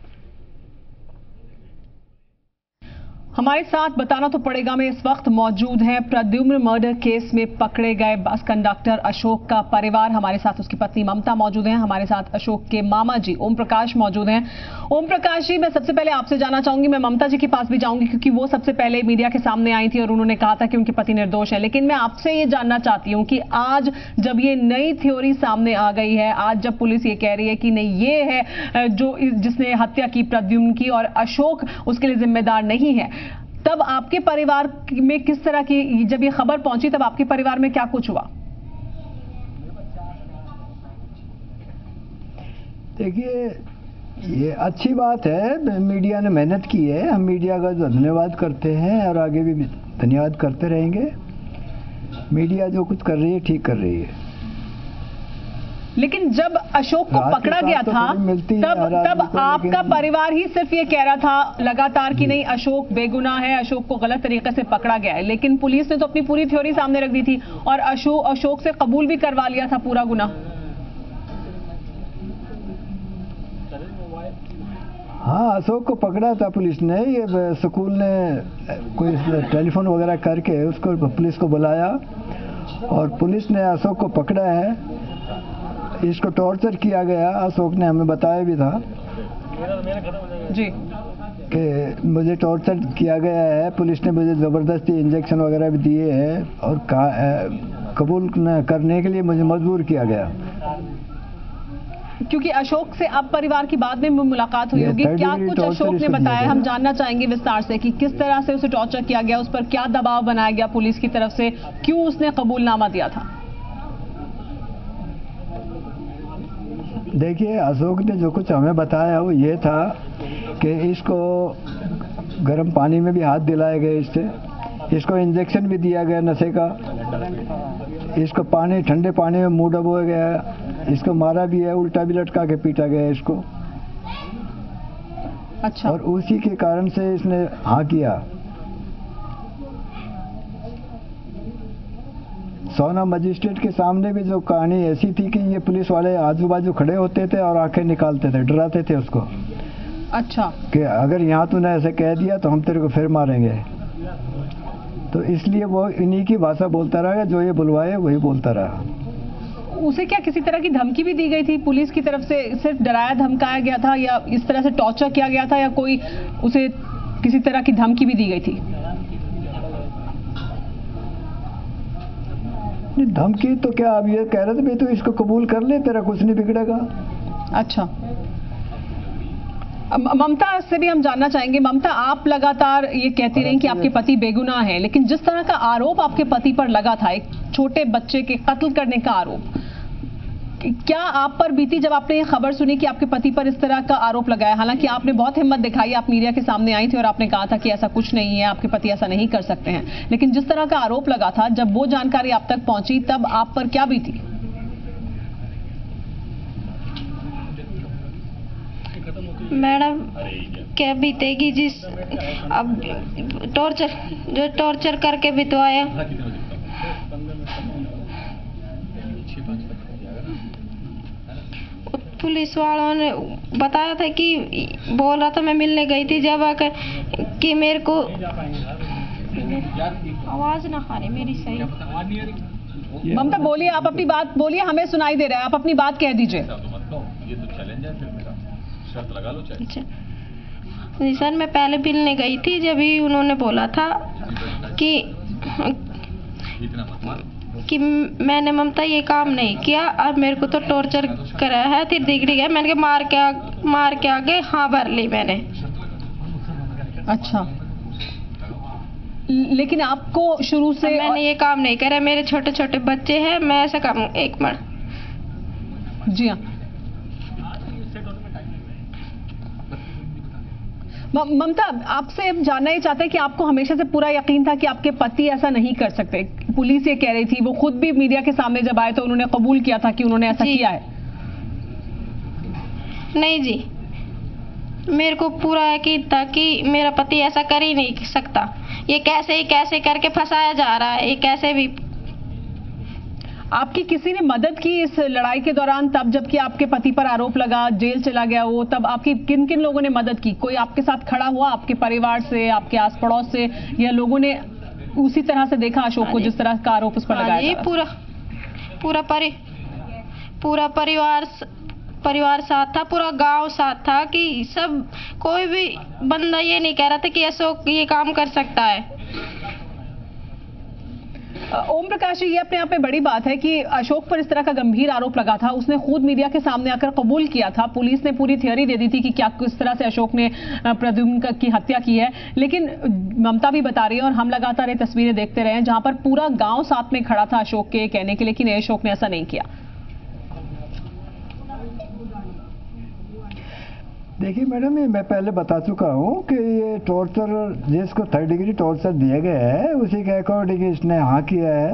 हमारे साथ बताना तो पड़ेगा में इस वक्त मौजूद हैं प्रद्युम्न मर्डर केस में पकड़े गए बस कंडक्टर अशोक का परिवार। हमारे साथ उसकी पत्नी ममता मौजूद हैं, हमारे साथ अशोक के मामा जी ओम प्रकाश मौजूद हैं। ओम प्रकाश जी, मैं सबसे पहले आपसे जानना चाहूंगी, मैं ममता जी के पास भी जाऊंगी क्योंकि वो सबसे पहले मीडिया के सामने आई थी और उन्होंने कहा था कि उनके पति निर्दोष है, लेकिन मैं आपसे ये जानना चाहती हूँ कि आज जब ये नई थ्योरी सामने आ गई है, आज जब पुलिस ये कह रही है कि नहीं ये है जो जिसने हत्या की प्रद्युम्न की और अशोक उसके लिए जिम्मेदार नहीं है, तब आपके परिवार में किस तरह की, जब ये खबर पहुंची तब आपके परिवार में क्या कुछ हुआ?
देखिए, ये अच्छी बात है, मीडिया ने मेहनत की है, हम मीडिया का धन्यवाद करते हैं और आगे भी धन्यवाद करते रहेंगे। मीडिया जो कुछ कर रही है ठीक कर रही है।
लेकिन जब अशोक को पकड़ा गया था तब तब आपका परिवार ही सिर्फ ये कह रहा था लगातार कि नहीं अशोक बेगुनाह है, अशोक को गलत तरीके से पकड़ा गया है, लेकिन पुलिस ने तो अपनी पूरी थ्योरी सामने रख दी थी और अशोक अशोक से कबूल भी करवा लिया था पूरा गुनाह।
हाँ, अशोक को पकड़ा था पुलिस ने, ये स्कूल ने कोई टेलीफोन वगैरह करके उसको पुलिस को बुलाया और पुलिस ने अशोक को पकड़ा है। इसको टॉर्चर किया गया, अशोक ने हमें बताया भी था
जी
कि मुझे टॉर्चर किया गया है, पुलिस ने मुझे ज़बरदस्ती इंजेक्शन वगैरह भी दिए हैं और कबूल करने के लिए मुझे मजबूर किया गया।
क्योंकि अशोक से अब परिवार की बाद में मुलाकात हुई होगी, क्या कुछ अशोक ने बताया? हम जानना चाहेंगे विस्तार से कि किस तरह से उसे टॉर्चर किया गया, उस पर क्या दबाव बनाया गया पुलिस की तरफ से, क्यों उसने कबूलनामा दिया था?
देखिए, अशोक ने जो कुछ हमें बताया वो ये था कि इसको गर्म पानी में भी हाथ दिलाए गए, इससे इसको इंजेक्शन भी दिया गया नशे का, इसको पानी ठंडे पानी में मुंह डुबोया गया, इसको मारा भी है, उल्टा भी लटका के पीटा गया इसको।
अच्छा।
और उसी के कारण से इसने हाँ किया। सोना मजिस्ट्रेट के सामने भी जो कहानी ऐसी थी कि ये पुलिस वाले आजू बाजू खड़े होते थे और आंखें निकालते थे, डराते थे उसको।
अच्छा।
कि अगर यहाँ तूने ऐसे कह दिया तो हम तेरे को फिर मारेंगे, तो इसलिए वो इन्हीं की भाषा बोलता रहा, जो ये बुलवाए वही बोलता रहा।
उसे क्या किसी तरह की धमकी भी दी गई थी पुलिस की तरफ से? सिर्फ डराया धमकाया गया था या इस तरह से टॉर्चर किया गया था या कोई उसे किसी तरह की धमकी भी दी गई थी?
धमकी तो क्या, अब ये कह रहे थे भाई तू इसको कबूल कर ले, तेरा कुछ नहीं बिगड़ेगा।
अच्छा। ममता से भी हम जानना चाहेंगे, ममता आप लगातार ये कहती रही कि आपके पति बेगुनाह हैं, लेकिन जिस तरह का आरोप आपके पति पर लगा था, एक छोटे बच्चे के कत्ल करने का आरोप, क्या आप पर बीती जब आपने ये खबर सुनी कि आपके पति पर इस तरह का आरोप लगाया? हालांकि आपने बहुत हिम्मत दिखाई, आप मीडिया के सामने आई थी और आपने कहा था कि ऐसा कुछ नहीं है, आपके पति ऐसा नहीं कर सकते हैं, लेकिन जिस तरह का आरोप लगा था, जब वो जानकारी आप तक पहुंची तब आप पर क्या बीती?
मैडम क्या बीतेगी जिस अब टॉर्चर जो टॉर्चर करके बितवाया। पुलिस वालों ने बताया था कि बोल रहा था, मैं मिलने गई थी जब आकर कि मेरे को आवाज ना आ रही मेरी सही।
ममता बोलिए, आप अपनी बात बोलिए, हमें सुनाई दे रहा है, आप अपनी बात कह दीजिए।
जी सर, मैं पहले मिलने गई थी जब ही उन्होंने बोला था कि कि मैंने ममता ये काम नहीं किया, अब मेरे को तो टॉर्चर करा है। फिर दिगड़ी गया, मैंने कहा मार के मार के आगे हाँ भर ली मैंने।
अच्छा, लेकिन आपको शुरू से
मैंने ये काम नहीं करा, मेरे छोटे छोटे बच्चे हैं, मैं ऐसा काम एक मिनट।
जी हाँ, ममता आपसे हम जानना ही चाहते हैं कि आपको हमेशा से पूरा यकीन था कि आपके पति ऐसा नहीं कर सकते। पुलिस ये कह रही थी, वो खुद भी मीडिया के सामने जब आए तो उन्होंने कबूल किया था कि उन्होंने ऐसा किया है।
नहीं जी, मेरे को पूरा यकीन था कि मेरा पति ऐसा कर ही नहीं सकता। ये कैसे ही कैसे करके फंसाया जा रहा है, ये कैसे भी।
आपकी किसी ने मदद की इस लड़ाई के दौरान, तब जबकि आपके पति पर आरोप लगा, जेल चला गया वो, तब आपकी किन किन लोगों ने मदद की? कोई आपके साथ खड़ा हुआ, आपके परिवार से, आपके आस पड़ोस से, या लोगों ने उसी तरह से देखा अशोक को जिस तरह का आरोप उस पर लगाया जा रहा?
पूरा पूरा परि पूरा परिवार परिवार साथ था, पूरा गांव साथ था कि सब, कोई भी बंदा ये नहीं कह रहा था कि अशोक ये काम कर सकता है।
ओम प्रकाश जी, ये अपने आप में बड़ी बात है कि अशोक पर इस तरह का गंभीर आरोप लगा था, उसने खुद मीडिया के सामने आकर कबूल किया था, पुलिस ने पूरी थ्योरी दे दी थी कि क्या किस तरह से अशोक ने प्रद्युम्न की हत्या की है। लेकिन ममता भी बता रही है और हम लगातार ये तस्वीरें देखते रहे हैं जहां पर पूरा गांव साथ में खड़ा था अशोक के कहने के, लेकिन अशोक ने ऐसा नहीं किया।
देखिए मैडम, ये मैं पहले बता चुका हूँ कि ये टॉर्चर जिसको थर्ड डिग्री टॉर्चर दिया गया है उसी के अकॉर्डिंग इसने हाँ किया है,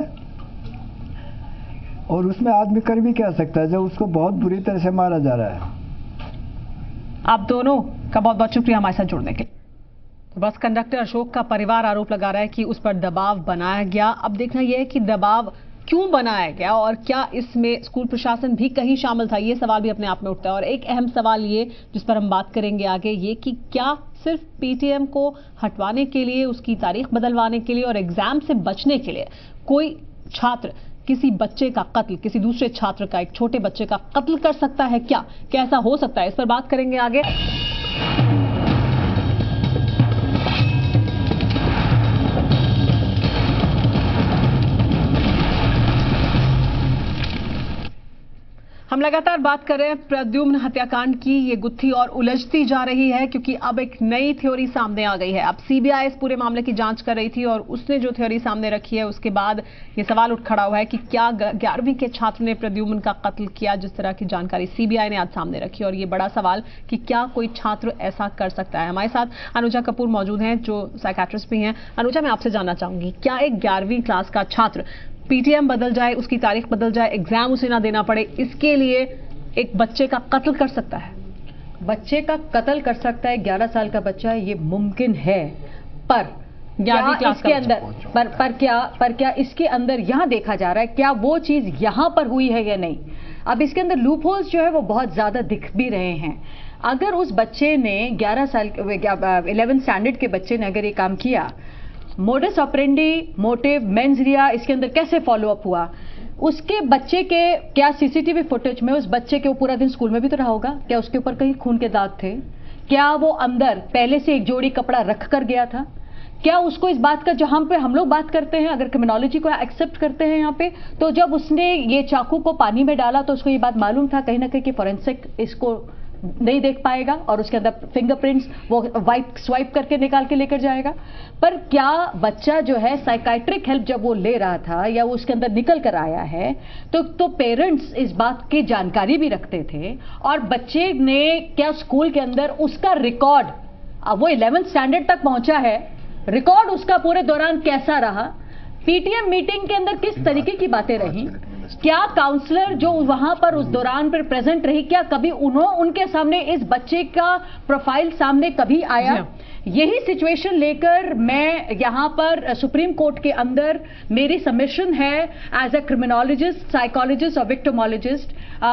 और उसमें आदमी कर भी क्या सकता है जब उसको बहुत बुरी तरह से मारा जा रहा है।
आप दोनों का बहुत बहुत शुक्रिया हमारे साथ जुड़ने के लिए। बस कंडक्टर अशोक का परिवार आरोप लगा रहा है कि उस पर दबाव बनाया गया। अब देखना यह है कि दबाव क्यों बनाया गया और क्या इसमें स्कूल प्रशासन भी कहीं शामिल था, ये सवाल भी अपने आप में उठता है। और एक अहम सवाल ये जिस पर हम बात करेंगे आगे, ये कि क्या सिर्फ पीटीएम को हटवाने के लिए, उसकी तारीख बदलवाने के लिए और एग्जाम से बचने के लिए कोई छात्र किसी बच्चे का कत्ल, किसी दूसरे छात्र का, एक छोटे बच्चे का कत्ल कर सकता है? क्या कैसा हो सकता है, इस पर बात करेंगे आगे। हम लगातार बात कर रहे हैं प्रद्युम्न हत्याकांड की। ये गुत्थी और उलझती जा रही है क्योंकि अब एक नई थ्योरी सामने आ गई है। अब सीबीआई इस पूरे मामले की जांच कर रही थी और उसने जो थ्योरी सामने रखी है उसके बाद ये सवाल उठ खड़ा हुआ है कि क्या ग्यारहवीं के छात्र ने प्रद्युम्न का कत्ल किया, जिस तरह की जानकारी सीबीआई ने आज सामने रखी। और ये बड़ा सवाल कि क्या कोई छात्र ऐसा कर सकता है। हमारे साथ अनुजा कपूर मौजूद हैं जो साइकियाट्रिस्ट भी हैं। अनुजा, मैं आपसे जानना चाहूंगी, क्या एक ग्यारहवीं क्लास का छात्र पीटीएम बदल जाए, उसकी तारीख बदल जाए, एग्जाम उसे ना देना पड़े, इसके लिए एक बच्चे का कत्ल कर सकता है?
बच्चे का कत्ल कर सकता है, ग्यारह साल का बच्चा है, ये मुमकिन है। पर
ग्यारहवीं क्लास
इसके अंदर पर पर क्या पर क्या इसके अंदर यहाँ देखा जा रहा है क्या वो चीज यहाँ पर हुई है या नहीं। अब इसके अंदर लूप होल्स जो है वो बहुत ज्यादा दिख भी रहे हैं। अगर उस बच्चे ने ग्यारह साल इलेवेंथ स्टैंडर्ड के बच्चे ने अगर ये काम किया, modus operandi, motive, mens rea इसके अंदर कैसे फॉलो अप हुआ, उसके बच्चे के क्या सीसीटीवी फुटेज में उस बच्चे के वो पूरा दिन स्कूल में भी तो रहा होगा, क्या उसके ऊपर कहीं खून के दाग थे, क्या वो अंदर पहले से एक जोड़ी कपड़ा रख कर गया था, क्या उसको इस बात का जो हम पे हम लोग बात करते हैं, अगर क्रिमिनोलॉजी को एक्सेप्ट करते हैं यहाँ पे, तो जब उसने ये चाकू को पानी में डाला तो उसको ये बात मालूम था कहीं ना कहीं कि फोरेंसिक इसको नहीं देख पाएगा और उसके अंदर फिंगरप्रिंट्स वो वाइप स्वाइप करके निकाल के लेकर जाएगा। पर क्या बच्चा जो है साइकाइट्रिक हेल्प जब वो ले रहा था या वो उसके अंदर निकल कर आया है तो तो पेरेंट्स इस बात की जानकारी भी रखते थे, और बच्चे ने क्या स्कूल के अंदर उसका रिकॉर्ड, अब वो इलेवेंथ स्टैंडर्ड तक पहुंचा है, रिकॉर्ड उसका पूरे दौरान कैसा रहा, पीटीएम मीटिंग के अंदर किस तरीके की बातें रही, क्या काउंसलर जो वहां पर उस दौरान पर प्रेजेंट रही, क्या कभी उन्होंने उनके सामने इस बच्चे का प्रोफाइल सामने कभी आया? यही सिचुएशन लेकर मैं यहां पर सुप्रीम कोर्ट के अंदर मेरी सबमिशन है एज ए क्रिमिनोलॉजिस्ट, साइकोलॉजिस्ट और विक्टिमोलॉजिस्ट,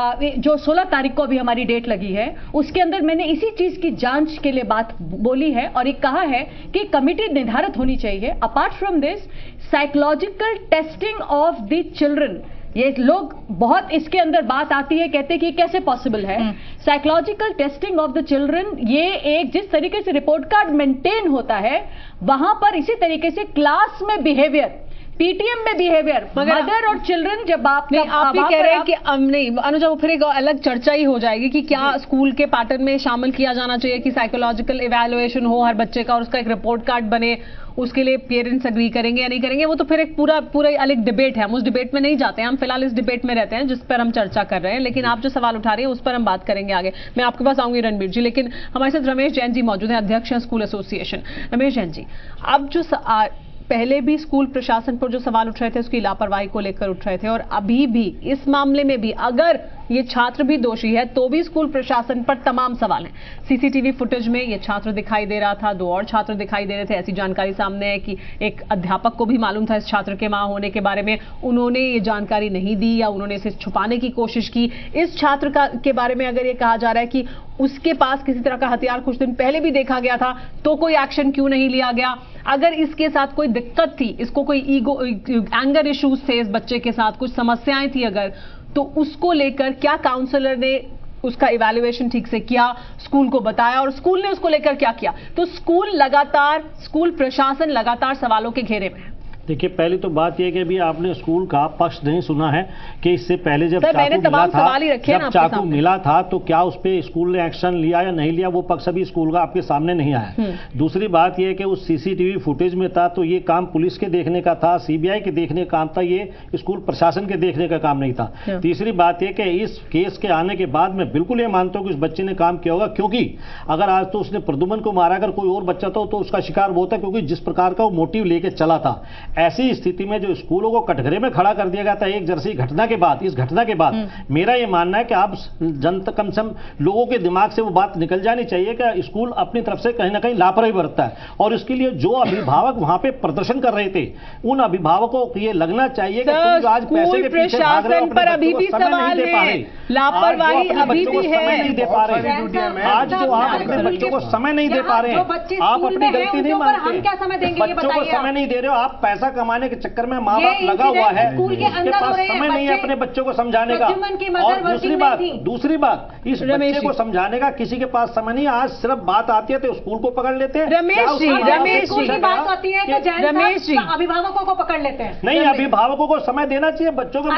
जो सोलह तारीख को अभी हमारी डेट लगी है, उसके अंदर मैंने इसी चीज की जांच के लिए बात बोली है और एक कहा है कि कमिटी निर्धारित होनी चाहिए। Apart from this, psychological testing of the children, ये लोग बहुत इसके अंदर बात आती है, कहते हैं कि कैसे पॉसिबल है psychological testing of the children. ये एक जिस तरीके से रिपोर्ट कार्ड मेंटेन होता है वहां पर इसी तरीके से क्लास में बिहेवियर, पीटीएम में बिहेवियर, मदर और चिल्ड्रन, जब आप
नहीं आप ही कह रहे हैं कि हम नहीं अनुजा, वो फिर एक अलग चर्चा ही हो जाएगी कि क्या स्कूल के पैटर्न में शामिल किया जाना चाहिए कि साइकोलॉजिकल इवैल्यूएशन हो हर बच्चे का और उसका एक रिपोर्ट कार्ड बने, उसके लिए पेरेंट्स अग्री करेंगे या नहीं करेंगे, वो तो फिर एक पूरा पूरा अलग डिबेट है। हम उस डिबेट में नहीं जाते हैं, हम फिलहाल इस डिबेट में रहते हैं जिस पर हम चर्चा कर रहे हैं। लेकिन आप जो सवाल उठा रहे हैं उस पर हम बात करेंगे आगे। मैं आपके पास आऊंगी रणबीर जी, लेकिन हमारे साथ रमेश जैन जी मौजूद हैं, अध्यक्ष हैं स्कूल एसोसिएशन। रमेश जैन जी, अब जो स, आ, पहले भी स्कूल प्रशासन पर जो सवाल उठ रहे थे उसकी लापरवाही को लेकर उठ रहे थे और अभी भी इस मामले में भी अगर ये छात्र भी दोषी है तो भी स्कूल प्रशासन पर तमाम सवाल हैं। सीसीटीवी फुटेज में ये छात्र दिखाई दे रहा था, दो और छात्र दिखाई दे रहे थे, ऐसी जानकारी सामने है कि एक अध्यापक को भी मालूम था इस छात्र के मां होने के बारे में, उन्होंने ये जानकारी नहीं दी या उन्होंने इसे छुपाने की कोशिश की। इस छात्र का के बारे में अगर ये कहा जा रहा है कि उसके पास किसी तरह का हथियार कुछ दिन पहले भी देखा गया था तो कोई एक्शन क्यों नहीं लिया गया? अगर इसके साथ कोई दिक्कत थी, इसको कोई ईगो एंगर इश्यूज थे, इस बच्चे के साथ कुछ समस्याएं थी अगर, तो उसको लेकर क्या काउंसलर ने उसका इवैल्यूएशन ठीक से किया, स्कूल को बताया और स्कूल ने उसको लेकर क्या किया? तो स्कूल लगातार, स्कूल प्रशासन लगातार सवालों के घेरे में है।
देखिए, पहली तो बात यह कि अभी आपने स्कूल का पक्ष नहीं सुना है कि इससे पहले जब चाकू मिला था जब चाकू मिला था तो क्या उस पर स्कूल ने एक्शन लिया या नहीं लिया, वो पक्ष अभी स्कूल का आपके सामने नहीं आया। दूसरी बात यह कि उस सीसीटीवी फुटेज में था तो ये काम पुलिस के देखने का था, सीबीआई के देखने का काम था, ये स्कूल प्रशासन के देखने का काम नहीं था। तीसरी बात यह कि इस केस के आने के बाद मैं बिल्कुल ये मानता हूँ कि उस बच्चे ने काम किया होगा, क्योंकि अगर आज तो उसने प्रद्युमन को मारा, अगर कोई और बच्चा था तो उसका शिकार वो था, क्योंकि जिस प्रकार का वो मोटिव लेके चला था। ऐसी स्थिति में जो स्कूलों को कटघरे में खड़ा कर दिया गया था एक जैसी घटना के बाद, इस घटना के बाद मेरा यह मानना है कि आप जनता कम से कम लोगों के दिमाग से वो बात निकल जानी चाहिए कि स्कूल अपनी तरफ से कहीं ना कहीं लापरवाही बरतता है और इसके लिए जो अभिभावक वहां पे प्रदर्शन कर रहे थे उन अभिभावकों को ये लगना चाहिए कि तुम जो आज पैसे के पीछे भाग रहे हो अपने बच्चों को समय नहीं दे पा रहे,
लापरवाही अभी भी
समय नहीं दे पा रहे, आज जो आप अपने बच्चों को समय नहीं दे पा रहे हैं, आप अपनी गलती नहीं मानते, बच्चों को समय नहीं दे रहे हो, आप पैसा कमाने के चक्कर में माँ बाप लगा हुआ है, उसके पास समय नहीं है अपने बच्चों को समझाने का। और दूसरी बात दूसरी बात इस बच्चे को समझाने का किसी के पास समय नहीं। आज सिर्फ बात आती है तो स्कूल को पकड़ लेते हैं,
रमेश जी रमेश जी
की बात आती है तो रमेश जी अभिभावकों को पकड़ लेते हैं।
नहीं, अभिभावकों को समय देना चाहिए, बच्चों को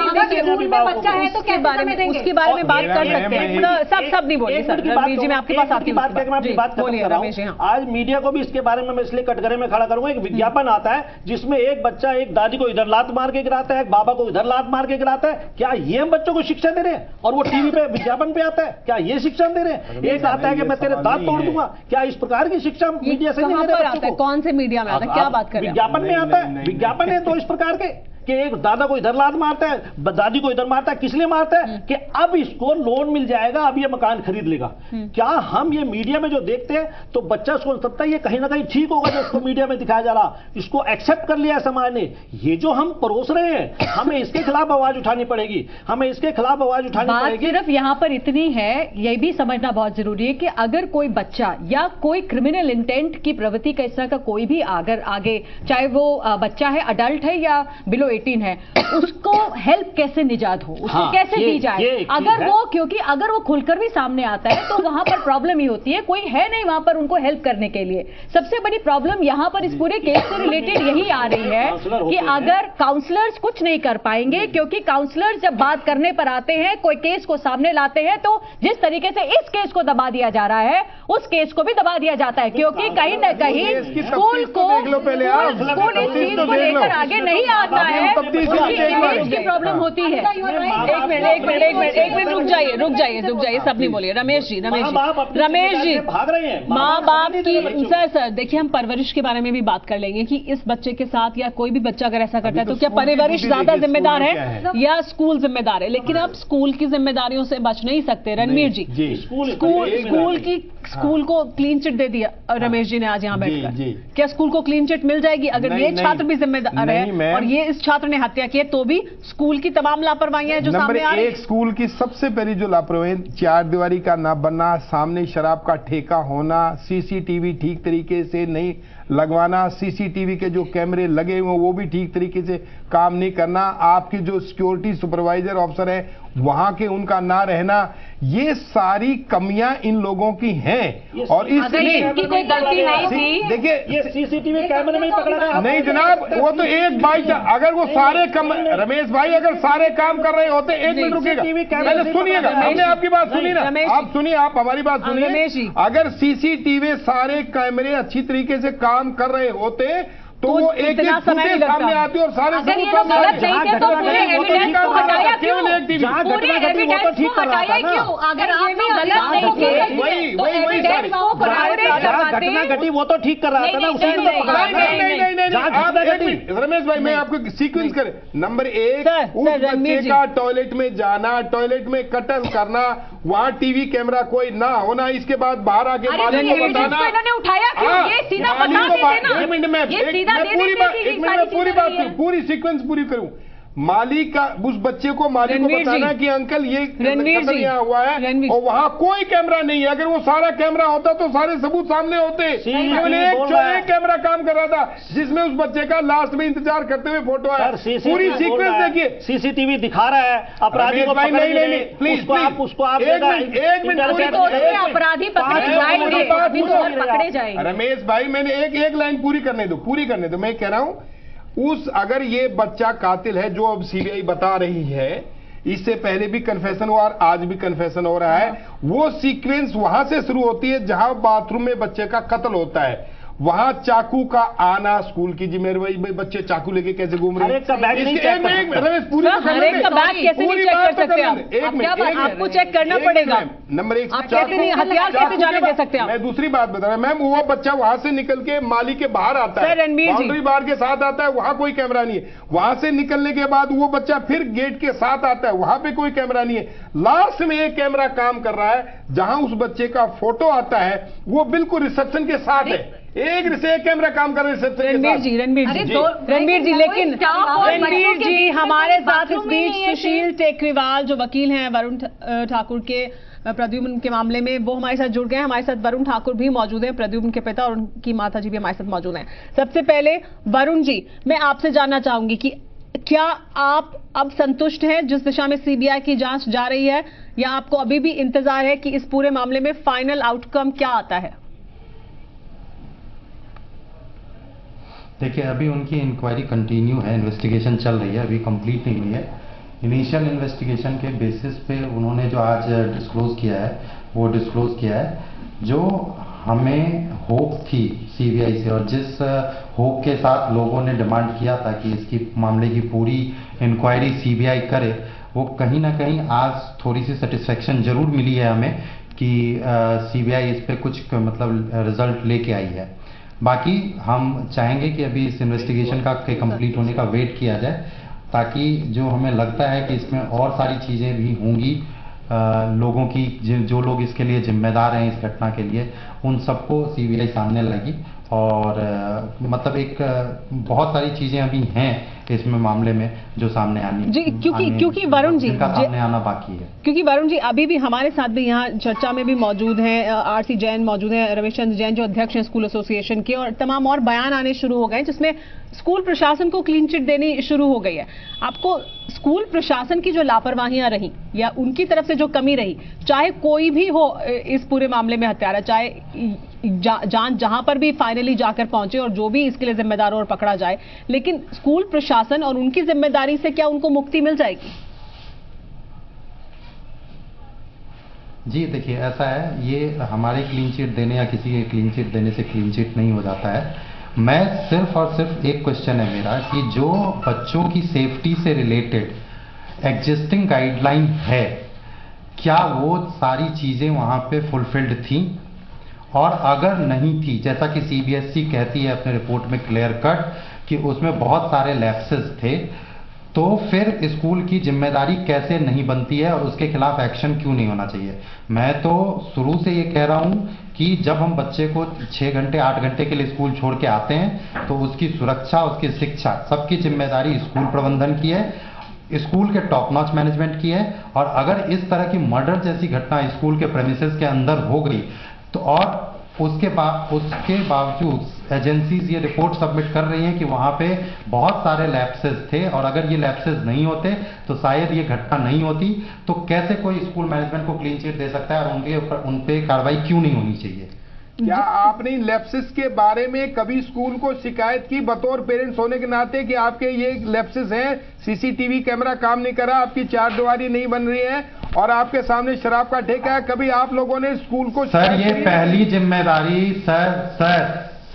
बच्चा है तो क्या बारे में
उसके बारे में बात कर सकते हैं। सब सब नहीं बोलिए सर, रमेश जी मैं आपके पास आती हूँ,
बात करके मैं अपनी बात कर रहा हूँ। आज मीडिया को भी इसके बारे में मैं इसलिए कटघरे में खड़ा करूंगा। एक विज्ञापन आता है जिसमें एक बच्चा एक दादी को इधर लात मार के गिराता है, एक बाबा को इधर लात मार के गिराता है। क्या ये हम बच्चों को शिक्षा दे रहे हैं? और वो टीवी पे विज्ञापन पे आता है, क्या ये शिक्षा दे रहे हैं? एक आता है कि मैं तेरे दांत तोड़ दूंगा, क्या इस प्रकार की शिक्षा मीडिया से नहीं दे रहे बच्चों को?
कौन से मीडिया में आता है, क्या बात कर रहे हैं?
विज्ञापन में आता है, विज्ञापन है तो इस प्रकार के कि एक दादा को इधर लात मारता है, दादी को इधर मारता है, किस लिए मारता है? कि अब इसको लोन मिल जाएगा, अब ये मकान खरीद लेगा। क्या हम ये मीडिया में जो देखते हैं तो बच्चा सोच सकता है ये कहीं ना कहीं ठीक होगा जो इसको मीडिया में दिखाया जा रहा, इसको एक्सेप्ट कर लिया समाज ने। ये जो हम परोस रहे हैं हमें इसके खिलाफ आवाज उठानी पड़ेगी, हमें इसके खिलाफ आवाज उठानी पड़ेगी।
सिर्फ यहाँ पर इतनी है, ये भी समझना बहुत जरूरी है कि अगर कोई बच्चा या कोई क्रिमिनल इंटेंट की प्रवृत्ति का इस तरह का कोई भी अगर आगे, चाहे वो बच्चा है, अडल्ट है या बिलो अठारह है, उसको हेल्प कैसे निजात हो, उसको हाँ, कैसे ये, दी जाए? अगर वो क्योंकि अगर वो खुलकर भी सामने आता है तो वहां पर प्रॉब्लम ही होती है, कोई है नहीं वहां पर उनको हेल्प करने के लिए। सबसे बड़ी प्रॉब्लम यहां पर इस पूरे केस से रिलेटेड यही आ रही है कि अगर काउंसलर्स कुछ नहीं कर पाएंगे, क्योंकि काउंसलर्स जब बात करने पर आते हैं, कोई केस को सामने लाते हैं, तो जिस तरीके से इस केस को दबा दिया जा रहा है उस केस को भी दबा दिया जाता है, क्योंकि कहीं ना कहीं स्कूल को स्कूल इस चीज को लेकर आगे नहीं आता है।
की प्रॉब्लम होती है। एक मिनट एक मिनट एक मिनट एक मिनट रुक जाइए रुक जाइए रुक जाइए सब नहीं बोलिए। रमेश जी रमेश जी रमेश जी
भाग रहे हैं
माँ बाप की। सर सर देखिए हम परवरिश के बारे में भी बात कर लेंगे कि इस बच्चे के साथ या कोई भी बच्चा अगर ऐसा करता है तो क्या परवरिश ज्यादा जिम्मेदार है या स्कूल जिम्मेदार है? लेकिन आप स्कूल की जिम्मेदारियों से बच नहीं सकते। रणवीर जी स्कूल स्कूल की स्कूल को क्लीन चिट दे दिया रमेश जी ने आज यहाँ बैठकर, क्या स्कूल को क्लीन चिट मिल जाएगी अगर ये छात्र भी जिम्मेदार है और ये इस छात्र ने हत्या की है तो भी स्कूल की तमाम लापरवाहियां जो सामने आ रही है?
एक स्कूल की सबसे पहली जो लापरवाही, चार दीवारी का ना बनना, सामने शराब का ठेका होना, सीसीटीवी ठीक तरीके से नहीं लगवाना, सीसीटीवी के जो कैमरे लगे हुए वो भी ठीक तरीके से काम नहीं करना, आपके जो सिक्योरिटी सुपरवाइजर ऑफिसर है वहां के उनका ना रहना, ये सारी कमियां इन लोगों की हैं। और इसलिए
कोई गलती नहीं थी।
देखिए
ये सीसीटीवी कैमरे में ही पकड़ा गया।
नहीं जनाब, वो तो एक बाई अगर वो सारे कम रमेश भाई अगर सारे काम कर रहे होते, एक मिनट रुकिएगा पहले सुनिएगा, हमने आपकी बात सुनी ना, आप सुनिए, आप हमारी बात सुनिए। अगर सीसीटीवी सारे कैमरे अच्छी तरीके से काम कर रहे होते तो वो एक एक फुटेज सामने आती और सारे
अगर ये लोग गलत नहीं थे तो पूरे एविडेंस को हटाया क्यों? पूरे एविडेंस को हटाया क्यों? अगर आप भी गलत नहीं थे
वही वही वही सारी
घटना घटी वो तो ठीक कर रहा था ना, उसी ने तो पकड़ा।
नहीं नहीं नहीं नहीं आप एक मिनट रमेश भाई मैं आपको सीक्वेंस करें। नंबर एक, उस बच्चे का टॉयलेट में जाना, टॉयलेट में कटल करना, वहाँ टीवी कैमरा कोई ना होना, इसके बाद बाहर आके मालिक को बताना।
इन्होंने उठाया क्यों? ये सीधा बता देते ना।
एक मिनट में मैं पूरी बात एक मिनट में पूरी बात करूं, पूरी सीक्वेंस पूरी करूं। मालिक का उस बच्चे को मालिक को बताना कि अंकल ये कत्ल यहाँ हुआ है और वहाँ कोई कैमरा नहीं है। अगर वो सारा कैमरा होता तो सारे सबूत सामने होते। केवल एक एक कैमरा काम कर रहा था जिसमें उस बच्चे का लास्ट में इंतजार करते हुए फोटो आया। पूरी सीक्वेंस देखिए,
सीसीटीवी दिखा रहा है अपराधी को पकड़ने के लिए।
प्लीज
आप उसको आप
एक मिनट एक मिनट
अपराधी पकड़े जाएंगे।
रमेश भाई मैंने एक एक लाइन पूरी करने दो पूरी करने दो मैं कह रहा हूँ उस अगर ये बच्चा कातिल है जो अब सीबीआई बता रही है, इससे पहले भी कन्फेशन हुआ और आज भी कन्फेशन हो रहा है, वो सीक्वेंस वहां से शुरू होती है जहां बाथरूम में बच्चे का कत्ल होता है। वहां चाकू का आना स्कूल की जिम्मेदारी में, बच्चे चाकू लेके कैसे घूम रहे हैं?
आपको चेक करना पड़ेगा।
नंबर एक,
आप कैसे नहीं हथियार कैसे जाने दे सकते हैं?
मैं दूसरी बात बता रहा हूं मैम, वो बच्चा वहां से निकल के माली के बाहर आता है, बाउंड्री बार के साथ आता है, वहां कोई कैमरा नहीं है। वहां से निकलने के बाद वो बच्चा फिर गेट के साथ आता है, वहां पे कोई कैमरा नहीं है। लास्ट में एक कैमरा काम कर रहा है जहां उस बच्चे का फोटो आता है, वो बिल्कुल रिसेप्शन के साथ है। एक से एक कैमरा काम कर रहे हैं।
रणवीर जी रणवीर जी रणवीर जी लेकिन रणवीर जी हमारे साथ इस बीच सुशील टेकरीवाल जो वकील हैं वरुण ठाकुर के प्रद्युमन के मामले में, वो हमारे साथ जुड़ गए हैं। हमारे साथ वरुण ठाकुर भी मौजूद हैं, प्रद्युमन के पिता, और उनकी माता जी भी हमारे साथ मौजूद हैं। सबसे पहले वरुण जी मैं आपसे जानना चाहूंगी कि क्या आप अब संतुष्ट हैं जिस दिशा में सीबीआई की जांच जा रही है, या आपको अभी भी इंतजार है कि इस पूरे मामले में फाइनल आउटकम क्या आता है?
देखिए अभी उनकी इंक्वायरी कंटिन्यू है, इन्वेस्टिगेशन चल रही है, अभी कंप्लीट नहीं हुई है। इनिशियल इन्वेस्टिगेशन के बेसिस पे उन्होंने जो आज डिस्क्लोज किया है वो डिस्क्लोज किया है। जो हमें होप थी सीबीआई से और जिस होप के साथ लोगों ने डिमांड किया था कि इसकी मामले की पूरी इंक्वायरी सीबीआई करे, वो कहीं ना कहीं आज थोड़ी सी सेटिस्फेक्शन जरूर मिली है हमें कि सीबीआई इस पे कुछ मतलब रिजल्ट लेके आई है। बाकी हम चाहेंगे कि अभी इस इन्वेस्टिगेशन का के कंप्लीट होने का वेट किया जाए, ताकि जो हमें लगता है कि इसमें और सारी चीज़ें भी होंगी, आ, लोगों की जो लोग इसके लिए जिम्मेदार हैं इस घटना के लिए, उन सबको सीबीआई सामने लाएगी। और आ, मतलब एक आ, बहुत सारी चीज़ें अभी हैं इसमें मामले में जो सामने आनी
जी, क्योंकि क्योंकि वरुण जी
का सामने आना बाकी है।
क्योंकि वरुण जी अभी भी हमारे साथ भी यहाँ चर्चा में भी मौजूद हैं आरसी जैन मौजूद हैं, रमेश चंद्र जैन जो अध्यक्ष हैं स्कूल एसोसिएशन के, और तमाम और बयान आने शुरू हो गए जिसमें स्कूल प्रशासन को क्लीन चिट देनी शुरू हो गई है। आपको स्कूल प्रशासन की जो लापरवाहियां रही या उनकी तरफ से जो कमी रही, चाहे कोई भी हो इस पूरे मामले में हत्यारा, चाहे जा, जांच जहां पर भी फाइनली जाकर पहुंचे और जो भी इसके लिए जिम्मेदार हो और पकड़ा जाए, लेकिन स्कूल प्रशासन और उनकी जिम्मेदारी से क्या उनको मुक्ति मिल जाएगी?
जी देखिए ऐसा है, ये हमारे क्लीन चिट देने या किसी के क्लीन चिट देने से क्लीन चिट नहीं हो जाता है। मैं सिर्फ और सिर्फ एक क्वेश्चन है मेरा कि जो बच्चों की सेफ्टी से रिलेटेड एग्जिस्टिंग गाइडलाइन है, क्या वो सारी चीज़ें वहाँ पे फुलफिल्ड थी? और अगर नहीं थी, जैसा कि सीबीएसई कहती है अपने रिपोर्ट में क्लियर कट कि उसमें बहुत सारे लैप्सेस थे, तो फिर स्कूल की जिम्मेदारी कैसे नहीं बनती है और उसके खिलाफ एक्शन क्यों नहीं होना चाहिए? मैं तो शुरू से ये कह रहा हूँ कि जब हम बच्चे को छः घंटे आठ घंटे के लिए स्कूल छोड़ के आते हैं तो उसकी सुरक्षा, उसकी शिक्षा, सबकी जिम्मेदारी स्कूल प्रबंधन की है, स्कूल के टॉप नॉच मैनेजमेंट की है। और अगर इस तरह की मर्डर जैसी घटना स्कूल के प्रेमिसेस के अंदर हो गई तो और उसके बाद उसके बावजूद एजेंसीज ये रिपोर्ट सबमिट कर रही हैं कि वहाँ पे बहुत सारे लैप्सेस थे, और अगर ये लैप्सेस नहीं होते तो शायद ये घटना नहीं होती, तो कैसे कोई स्कूल मैनेजमेंट को क्लीन चिट दे सकता है और उनके ऊपर उन पे कार्रवाई क्यों नहीं होनी चाहिए?
क्या आपने इन लैप्सेस के बारे में कभी स्कूल को शिकायत की बतौर पेरेंट्स होने के नाते कि आपके ये लैप्सेस हैं, सीसीटीवी कैमरा काम नहीं कर रहा, आपकी चार दीवारी नहीं बन रही है और आपके सामने शराब का ठेका है? कभी आप लोगों ने स्कूल को?
सर ये पहली जिम्मेदारी सर सर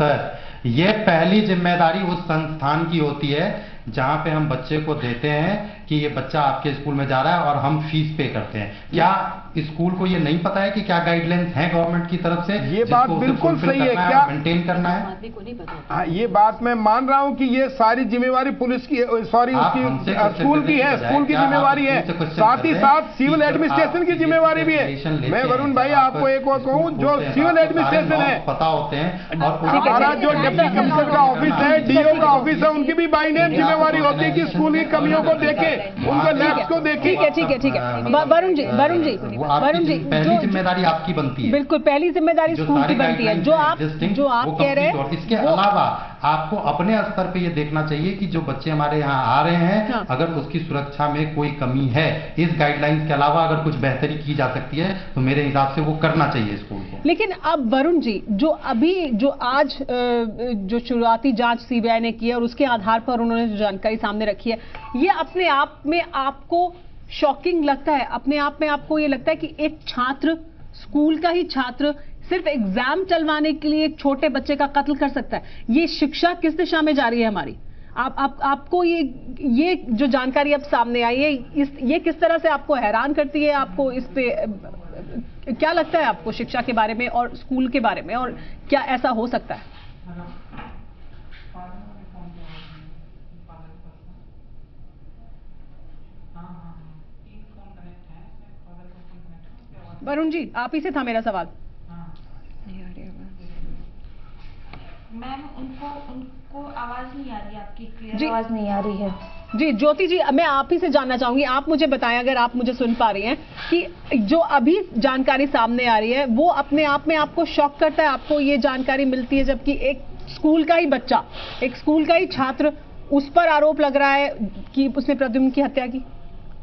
सर ये पहली जिम्मेदारी उस संस्थान की होती है जहां पे हम बच्चे को देते हैं कि ये बच्चा आपके स्कूल में जा रहा है और हम फीस पे करते हैं। क्या स्कूल को ये नहीं पता है कि क्या गाइडलाइंस हैं गवर्नमेंट की तरफ से?
ये बात बिल्कुल सही है, क्या
मेंटेन करना है?
हाँ, ये बात मैं मान रहा हूँ कि ये सारी जिम्मेवारी पुलिस की, सॉरी उसकी स्कूल की है, स्कूल की जिम्मेवारी है, साथ ही साथ सिविल एडमिनिस्ट्रेशन की जिम्मेवारी भी है। मैं वरुण भाई आपको एक और कहूँ, जो सिविल एडमिनिस्ट्रेशन है
पता होते हैं और
हमारा जो डिप्टी कमिश्नर का ऑफिस है, डीओ का ऑफिस है, उनकी भी बाई नेम जिम्मेवारी होती है कि स्कूल की कमियों को देखे, उनके लैब्स को देखे।
ठीक है ठीक है ठीक है वरुण जी वरुण जी वरुण जी
पहली जिम्मेदारी आपकी बनती है।
बिल्कुल पहली जिम्मेदारी स्कूल की बनती है। जो आप जो आप कह रहे हैं,
इसके अलावा आपको अपने स्तर पे ये देखना चाहिए कि जो बच्चे हमारे यहाँ आ रहे हैं, हाँ। अगर उसकी सुरक्षा में कोई कमी है, इस गाइडलाइंस के अलावा अगर कुछ बेहतरी की जा सकती है तो मेरे हिसाब से वो करना चाहिए स्कूल को।
लेकिन अब वरुण जी, जो अभी जो आज जो शुरुआती जांच सीबीआई ने की है और उसके आधार पर उन्होंने जो जानकारी सामने रखी है, ये अपने आप में आपको शॉकिंग लगता है? अपने आप में आपको ये लगता है कि एक छात्र, स्कूल का ही छात्र, सिर्फ एग्जाम चलवाने के लिए एक छोटे बच्चे का कत्ल कर सकता है? ये शिक्षा किस दिशा में जा रही है हमारी? आप, आप आपको ये ये जो जानकारी अब सामने आई है, इस ये किस तरह से आपको हैरान करती है? आपको इस पे क्या लगता है आपको शिक्षा के बारे में और स्कूल के बारे में, और क्या ऐसा हो सकता है? वरुण जी, आप ही से था मेरा सवाल।
मैम उनको उनको आवाज नहीं आ रही, आपकी क्लियर आवाज नहीं आ रही है।
जी ज्योति जी, मैं आप ही से जानना चाहूंगी, आप मुझे बताएं अगर आप मुझे सुन पा रही हैं, कि जो अभी जानकारी सामने आ रही है वो अपने आप में आपको शॉक करता है? आपको ये जानकारी मिलती है जबकि एक स्कूल का ही बच्चा, एक स्कूल का ही छात्र, उस पर आरोप लग रहा है कि उसने प्रद्युम्न की हत्या की?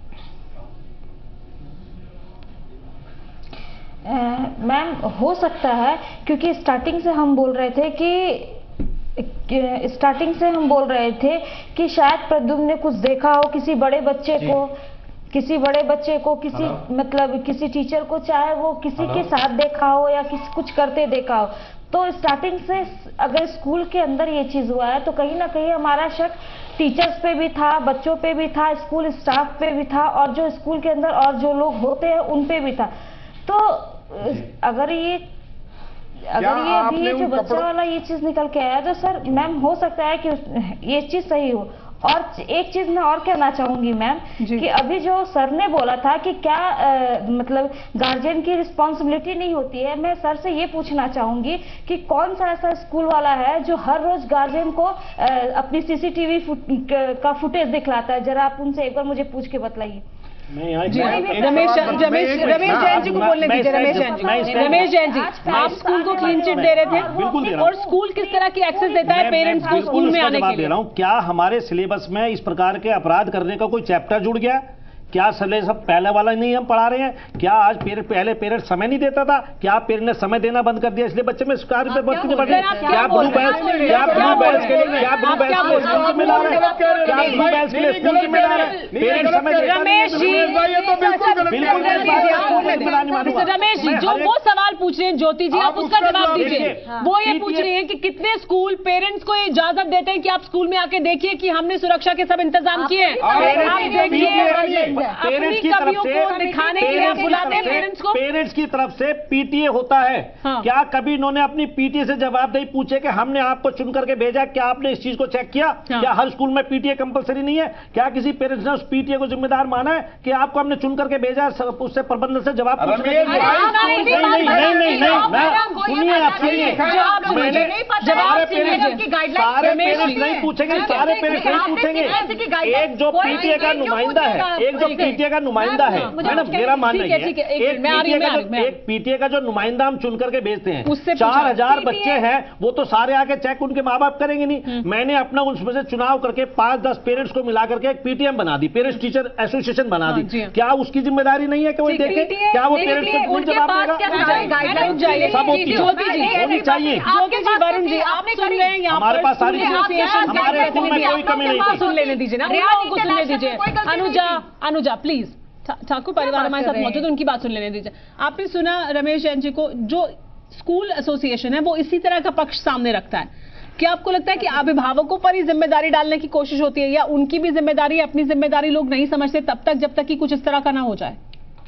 मैम हो सकता है, क्योंकि स्टार्टिंग से हम बोल रहे थे कि स्टार्टिंग से हम बोल रहे थे कि शायद प्रद्युम्न ने कुछ देखा हो, किसी बड़े बच्चे को किसी बड़े बच्चे को किसी मतलब किसी टीचर को, चाहे वो किसी के साथ देखा हो या किसी कुछ करते देखा हो। तो स्टार्टिंग से अगर स्कूल के अंदर ये चीज हुआ है तो कहीं ना कहीं हमारा शक टीचर्स पे भी था, बच्चों पे भी था, स्कूल स्टाफ पे भी था, और जो स्कूल के अंदर और जो लोग होते हैं उन पे भी था। तो अगर ये अगर ये अभी ये जो बच्चा वाला ये चीज निकल के आया तो सर मैम हो सकता है कि ये चीज सही हो। और एक चीज मैं और कहना चाहूंगी मैम कि अभी जो सर ने बोला था कि क्या आ, मतलब गार्जियन की रिस्पॉन्सिबिलिटी नहीं होती है, मैं सर से ये पूछना चाहूंगी कि कौन सा ऐसा स्कूल वाला है जो हर रोज गार्जियन को आ, अपनी सीसीटीवी फुट, का फुटेज दिखलाता है? जरा आप उनसे एक बार मुझे पूछ के बतलाइए।
रमेश रमेश रमेश जैन जी को बोलने दीजिए। रमेश जैन जी रमेश जैन जी आप स्कूल को क्लीन चिट दे रहे थे, और स्कूल किस तरह की एक्सेस देता है पेरेंट्स को स्कूल में आने के लिए?
दे रहा हूं, क्या हमारे सिलेबस में इस प्रकार के अपराध करने का कोई चैप्टर जुड़ गया? क्या सले सब पहले वाला नहीं हम पढ़ा रहे हैं? क्या आज पेरेंट पहले पेरेंट समय नहीं देता था? क्या पेरेंट ने समय देना बंद कर दिया इसलिए बच्चे में शिकार पे बढ़ती बढ़ रही? क्या ब्लू बैच क्या ब्लू बैच के लिए क्या ब्लू बैच के लिए स्कूल में मिला रहे हैं? क्या ब्लू बैच के लिए स्कूल में मिला रहे हैं? पेरेंट समय
रमेश जी बिल्कुल रमेश जी, जो वो सवाल पूछ रहे हैं ज्योति जी, आप उसका जवाब दीजिए। वो ये पूछ रही हैं कि कितने स्कूल पेरेंट्स को इजाजत देते हैं कि आप स्कूल में आके देखिए कि हमने सुरक्षा के सब इंतजाम किए हैं,
पेरेंट्स की तरफ से
दिखाने के लिए आप बुलाते हैं पेरेंट्स को।
पेरेंट्स की तरफ से पीटीए होता है, क्या कभी इन्होंने अपनी पीटीए से जवाबदेही पूछे कि हमने आपको चुन करके भेजा, क्या आपने इस चीज को चेक किया? क्या हर स्कूल में पीटीए कंपलसरी नहीं है? क्या किसी पेरेंट्स ने उस पीटीए को जिम्मेदार माना है कि आपको हमने चुन करके भेजा, उससे प्रबंधन से जवाब पूछने के लिए? नहीं नहीं नहीं नहीं नहीं सुनिए, आप सुनिए,
सारे
पेरेंट्स नहीं पूछेंगे, सारे पेरेंट्स नहीं पूछेंगे। एक जो पीटीए का नुमाइंदा है, एक जो पीटीए का नुमाइंदा है, मैडम मेरा मानना है, एक पीटीए का जो नुमाइंदा हम चुन करके भेजते हैं, चार हजार बच्चे हैं, वो तो सारे आके चेक उनके माँ बाप करेंगे नहीं। मैंने अपना उसमें से चुनाव करके पांच दस पेरेंट्स को मिला करके एक पीटीएम बना दी, पेरेंट्स टीचर एसोसिएशन बना दी। क्या उसकी जिम्मेदारी नहीं है कि वो देखे? क्या वो पेरेंट्स को कौन जवाब देगा? सब होनी चाहिए।
वरुण जी, आप सुन रहे हैं,
हमारे पास सारी हमारे स्कूल में कोई कमी नहीं।
सुन लेने दीजिए ना, उन को सुनने दीजिए। अनुजा, अनुजा प्लीज, ठाकुर परिवार हमारे साथ मौजूद है, उनकी बात सुन लेने दीजिए। आपने सुना रमेश जैन जी को, जो स्कूल एसोसिएशन है वो इसी तरह का पक्ष सामने रखता है। क्या आपको लगता है कि अभिभावकों पर ही जिम्मेदारी डालने की कोशिश होती है, या उनकी भी जिम्मेदारी, अपनी जिम्मेदारी लोग नहीं समझते तब तक जब तक कि कुछ इस तरह का ना हो जाए?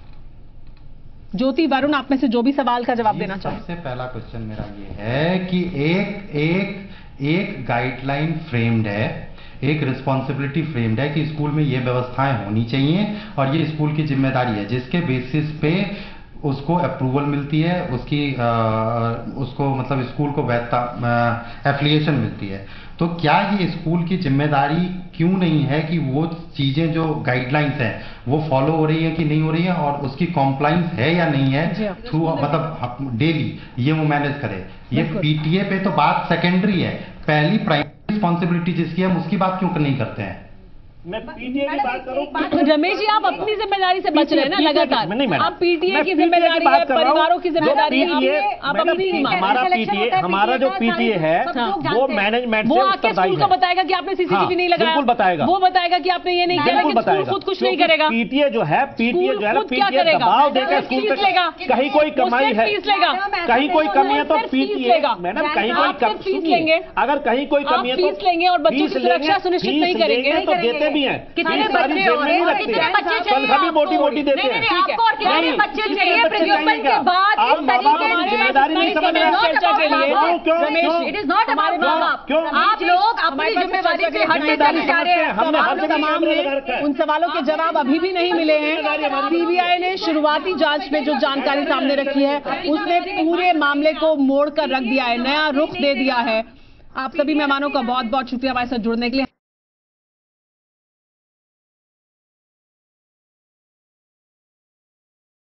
ज्योति, वरुण, आप में से जो भी सवाल का जवाब देना चाहे।
सबसे पहला क्वेश्चन मेरा ये है कि एक एक एक गाइडलाइन फ्रेम्ड है, एक रिस्पॉन्सिबिलिटी फ्रेम्ड है कि स्कूल में ये व्यवस्थाएं होनी चाहिए और ये स्कूल की जिम्मेदारी है, जिसके बेसिस पे उसको अप्रूवल मिलती है, उसकी आ, उसको मतलब स्कूल को वैधता एफिलिएशन मिलती है। तो क्या ये स्कूल की जिम्मेदारी क्यों नहीं है कि वो चीज़ें जो गाइडलाइंस हैं वो फॉलो हो रही है कि नहीं हो रही है, और उसकी कॉम्प्लाइंस है या नहीं है थ्रू मतलब डेली ये वो मैनेज करे। ये पीटीए पे तो बात सेकेंडरी है, पहली प्राइमरी रिस्पॉन्सिबिलिटी जिसकी है उसकी बात क्यों नहीं करते हैं?
मैं पीटीए की बात करूं।
रमेश जी, आप अपनी जिम्मेदारी से बच रहे हैं ना लगातार। आप पीटीए की जिम्मेदारी है, परिवारों की जिम्मेदारी है, आप अपनी
हमारा पीटीए, हमारा जो पीटीए है वो मैनेजमेंट से
वो आके स्कूल को बताएगा कि आपने सीसीटीवी नहीं लगाया,
बिल्कुल बताएगा।
वो बताएगा कि आपने ये नहीं किया, लेकिन स्कूल खुद कुछ नहीं करेगा।
पीटीए जो है, पीटीए जो है ना, पीटीए दबाव देकर स्कूल पे कहीं कोई कमाई है, कहीं कोई कमी है तो पीटीए, मैडम कहीं कोई
फीस लेंगे,
अगर कहीं कोई कमी है तो
फीस लेंगे और बच्चों की सुरक्षा सुनिश्चित नहीं करेंगे
तो देते भी हैं।
कितने बच्चे और
कितने बच्चे चाहिए भी मोटी मोटी देते हैं।
आपको और कितने बच्चे चाहिए प्रद्युमन के बाद इस तरीके से
जिम्मेदारी नहीं समझ रहे
चर्चा के लिए?
Ramesh,
it is not about माँ-बाप, आप लोग अपनी जिम्मेदारी से हटते चले जा रहे हैं।
हमने हर जगह मामले,
उन सवालों के जवाब अभी भी नहीं मिले हैं। सीबीआई ने शुरुआती जांच में जो जानकारी सामने रखी है उसने पूरे मामले को मोड़ कर रख दिया है, नया रुख दे दिया है। आप सभी मेहमानों का बहुत बहुत शुक्रिया हमारे साथ जुड़ने के लिए।